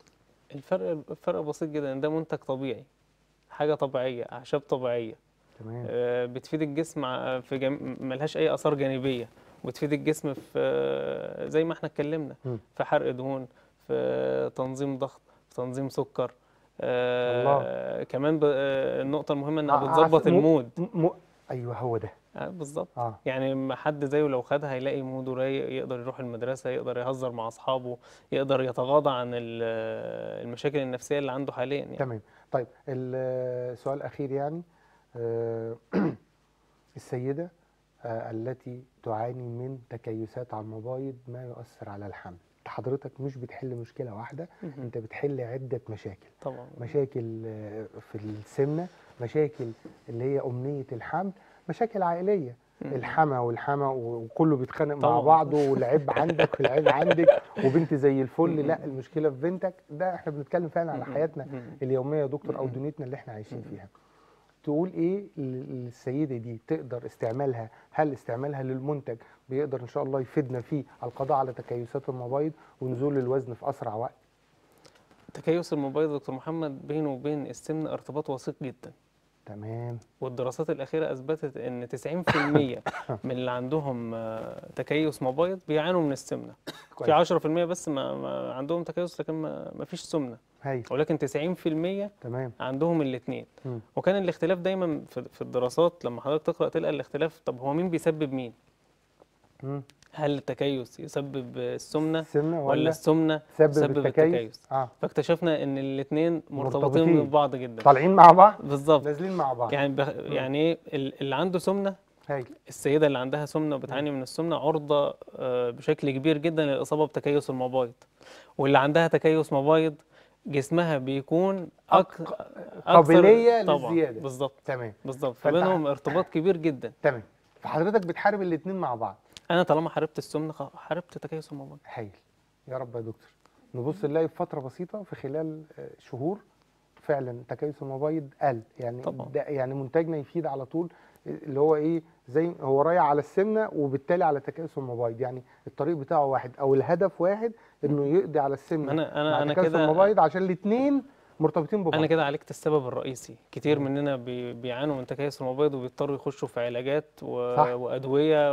Speaker 2: الفرق بسيط جدا. ده منتج طبيعي، حاجه طبيعيه، اعشاب طبيعيه.
Speaker 1: تمام.
Speaker 2: بتفيد الجسم ملهاش اي اثار جانبيه، وتفيد الجسم في زي ما احنا اتكلمنا في حرق دهون، في تنظيم ضغط، في تنظيم سكر.
Speaker 1: الله.
Speaker 2: كمان النقطه المهمه انها بتظبط المود.
Speaker 1: ايوه هو ده
Speaker 2: بالظبط. يعني حد زيه لو خدها هيلاقي موده رايق، يقدر يروح المدرسه، يقدر يهزر مع اصحابه، يقدر يتغاضى عن المشاكل النفسيه اللي عنده حاليا يعني.
Speaker 1: تمام. طيب السؤال الاخير يعني السيده التي تعاني من تكيسات على المبايض ما يؤثر على الحمل. حضرتك مش بتحل مشكلة واحدة، انت بتحل عدة مشاكل.
Speaker 2: طبعا
Speaker 1: مشاكل في السمنة، مشاكل اللي هي أمنية الحمل، مشاكل عائلية، الحما والحما وكله بيتخانق مع
Speaker 2: طبعاً.
Speaker 1: بعضه، والعيب عندك والعيب عندك، وبنت زي الفل، لا المشكلة في بنتك. ده احنا بنتكلم فعلا على حياتنا اليومية يا دكتور، أو دنيتنا اللي احنا عايشين فيها. تقول ايه للسيدة دي تقدر استعمالها؟ هل استعمالها للمنتج بيقدر ان شاء الله يفيدنا في القضاء على تكيسات المبايض ونزول الوزن في اسرع وقت؟
Speaker 2: تكيس المبيض دكتور محمد بينه وبين السمنة ارتباط وثيق جدا.
Speaker 1: تمام.
Speaker 2: والدراسات الأخيرة أثبتت إن 90% من اللي عندهم تكيس مبيض بيعانوا من السمنة. في 10% بس ما عندهم تكيس لكن ما فيش سمنة.
Speaker 1: هاي.
Speaker 2: ولكن 90%
Speaker 1: تمام.
Speaker 2: عندهم الاثنين. وكان الاختلاف دايما في الدراسات، لما حضرتك تقرأ تلقى الاختلاف. طب هو مين بيسبب مين؟ هل التكيس يسبب السمنة ولا السمنة تسبب التكيس؟ فاكتشفنا ان الاثنين مرتبطين ببعض جدا،
Speaker 1: طالعين مع بعض
Speaker 2: بالظبط،
Speaker 1: نازلين مع بعض.
Speaker 2: يعني ايه اللي عنده سمنة، السيدة اللي عندها سمنة وبتعاني من السمنة عرضة بشكل كبير جدا للإصابة بتكيس المبايض. واللي عندها تكيس مبايض جسمها بيكون
Speaker 1: قابلية للزيادة.
Speaker 2: بالظبط.
Speaker 1: تمام.
Speaker 2: بالظبط. فبينهم ارتباط كبير جدا.
Speaker 1: تمام. فحضرتك بتحارب الاثنين مع بعض.
Speaker 2: انا طالما حاربت السمنه حاربت تكيس المبايض.
Speaker 1: هايل. يا رب يا دكتور نبص نلاقي في فتره بسيطه، في خلال شهور فعلا تكيس المبايض قل. يعني ده يعني منتجنا يفيد على طول، اللي هو ايه، زي هو رايح على السمنه وبالتالي على تكيس المبايض. يعني الطريق بتاعه واحد او الهدف واحد، انه يقضي على السمنه
Speaker 2: انا
Speaker 1: تكيس المبايض، عشان الاثنين مرتبطين ببعض.
Speaker 2: انا كده عالجت السبب الرئيسي. كتير مننا بيعانوا من تكيس المبايض وبيضطروا يخشوا في علاجات وادويه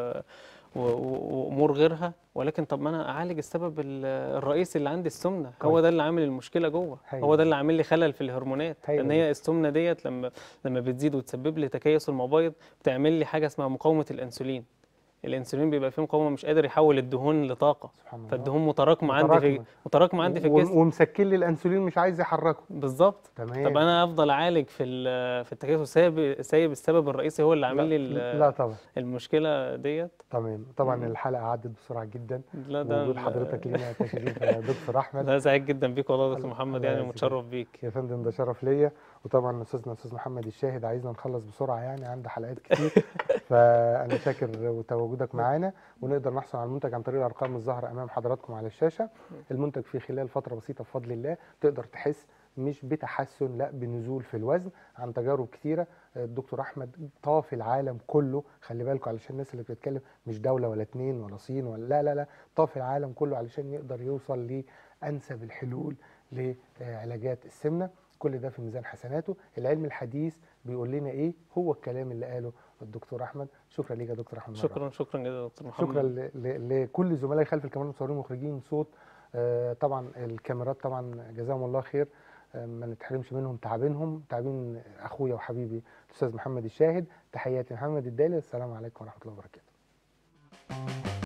Speaker 2: وامور غيرها. ولكن طب ما انا اعالج السبب الرئيسي اللي عندي، السمنه. هو ده اللي عامل المشكله جوه. هو ده اللي عامل لي خلل في الهرمونات. لان هي السمنه ديت لما بتزيد وتسبب لي تكيس المبايض بتعمل لي حاجه اسمها مقاومه الانسولين. الانسولين بيبقى فيه مقاومه، مش قادر يحول الدهون لطاقه، فالدهون متراكمه عندي في الجسم،
Speaker 1: ومسكن لي الانسولين مش عايز يحركه.
Speaker 2: بالظبط.
Speaker 1: تمام.
Speaker 2: طب انا افضل اعالج في التكيس سايب السبب الرئيسي هو اللي عامل لي
Speaker 1: لا طبعا
Speaker 2: المشكله ديت.
Speaker 1: تمام. طبعا الحلقه عدت بسرعه جدا.
Speaker 2: لا ده
Speaker 1: وجود حضرتك لينا تشريف يا دكتور احمد.
Speaker 2: لا سعيد جدا بيك والله يا دكتور محمد، يعني متشرف بيك
Speaker 1: يا فندم. ده شرف ليا. وطبعا استاذ محمد الشاهد عايزنا نخلص بسرعه، يعني عنده حلقات كتير. فانا شاكر تواجدك معانا، ونقدر نحصل على المنتج عن طريق الارقام الظاهره امام حضراتكم على الشاشه. المنتج في خلال فتره بسيطه بفضل الله تقدر تحس مش بتحسن، لا بنزول في الوزن، عن تجارب كتيره. الدكتور احمد طاف العالم كله، خلي بالكم علشان الناس اللي بتتكلم مش دوله ولا اتنين ولا صين ولا لا لا لا، طاف العالم كله علشان يقدر يوصل لانسب الحلول لعلاجات السمنه. كل ده في ميزان حسناته. العلم الحديث بيقول لنا ايه؟ هو الكلام اللي قاله الدكتور احمد. شكرا ليك يا دكتور احمد.
Speaker 2: شكرا جدا يا دكتور محمد.
Speaker 1: شكرا لكل زملائي خلف الكاميرا، مصورين مخرجين صوت، طبعا الكاميرات طبعا جزاهم الله خير، ما نتحرمش منهم، تعبين اخويا وحبيبي الاستاذ محمد الشاهد. تحياتي محمد الدالي، السلام عليكم ورحمه الله وبركاته.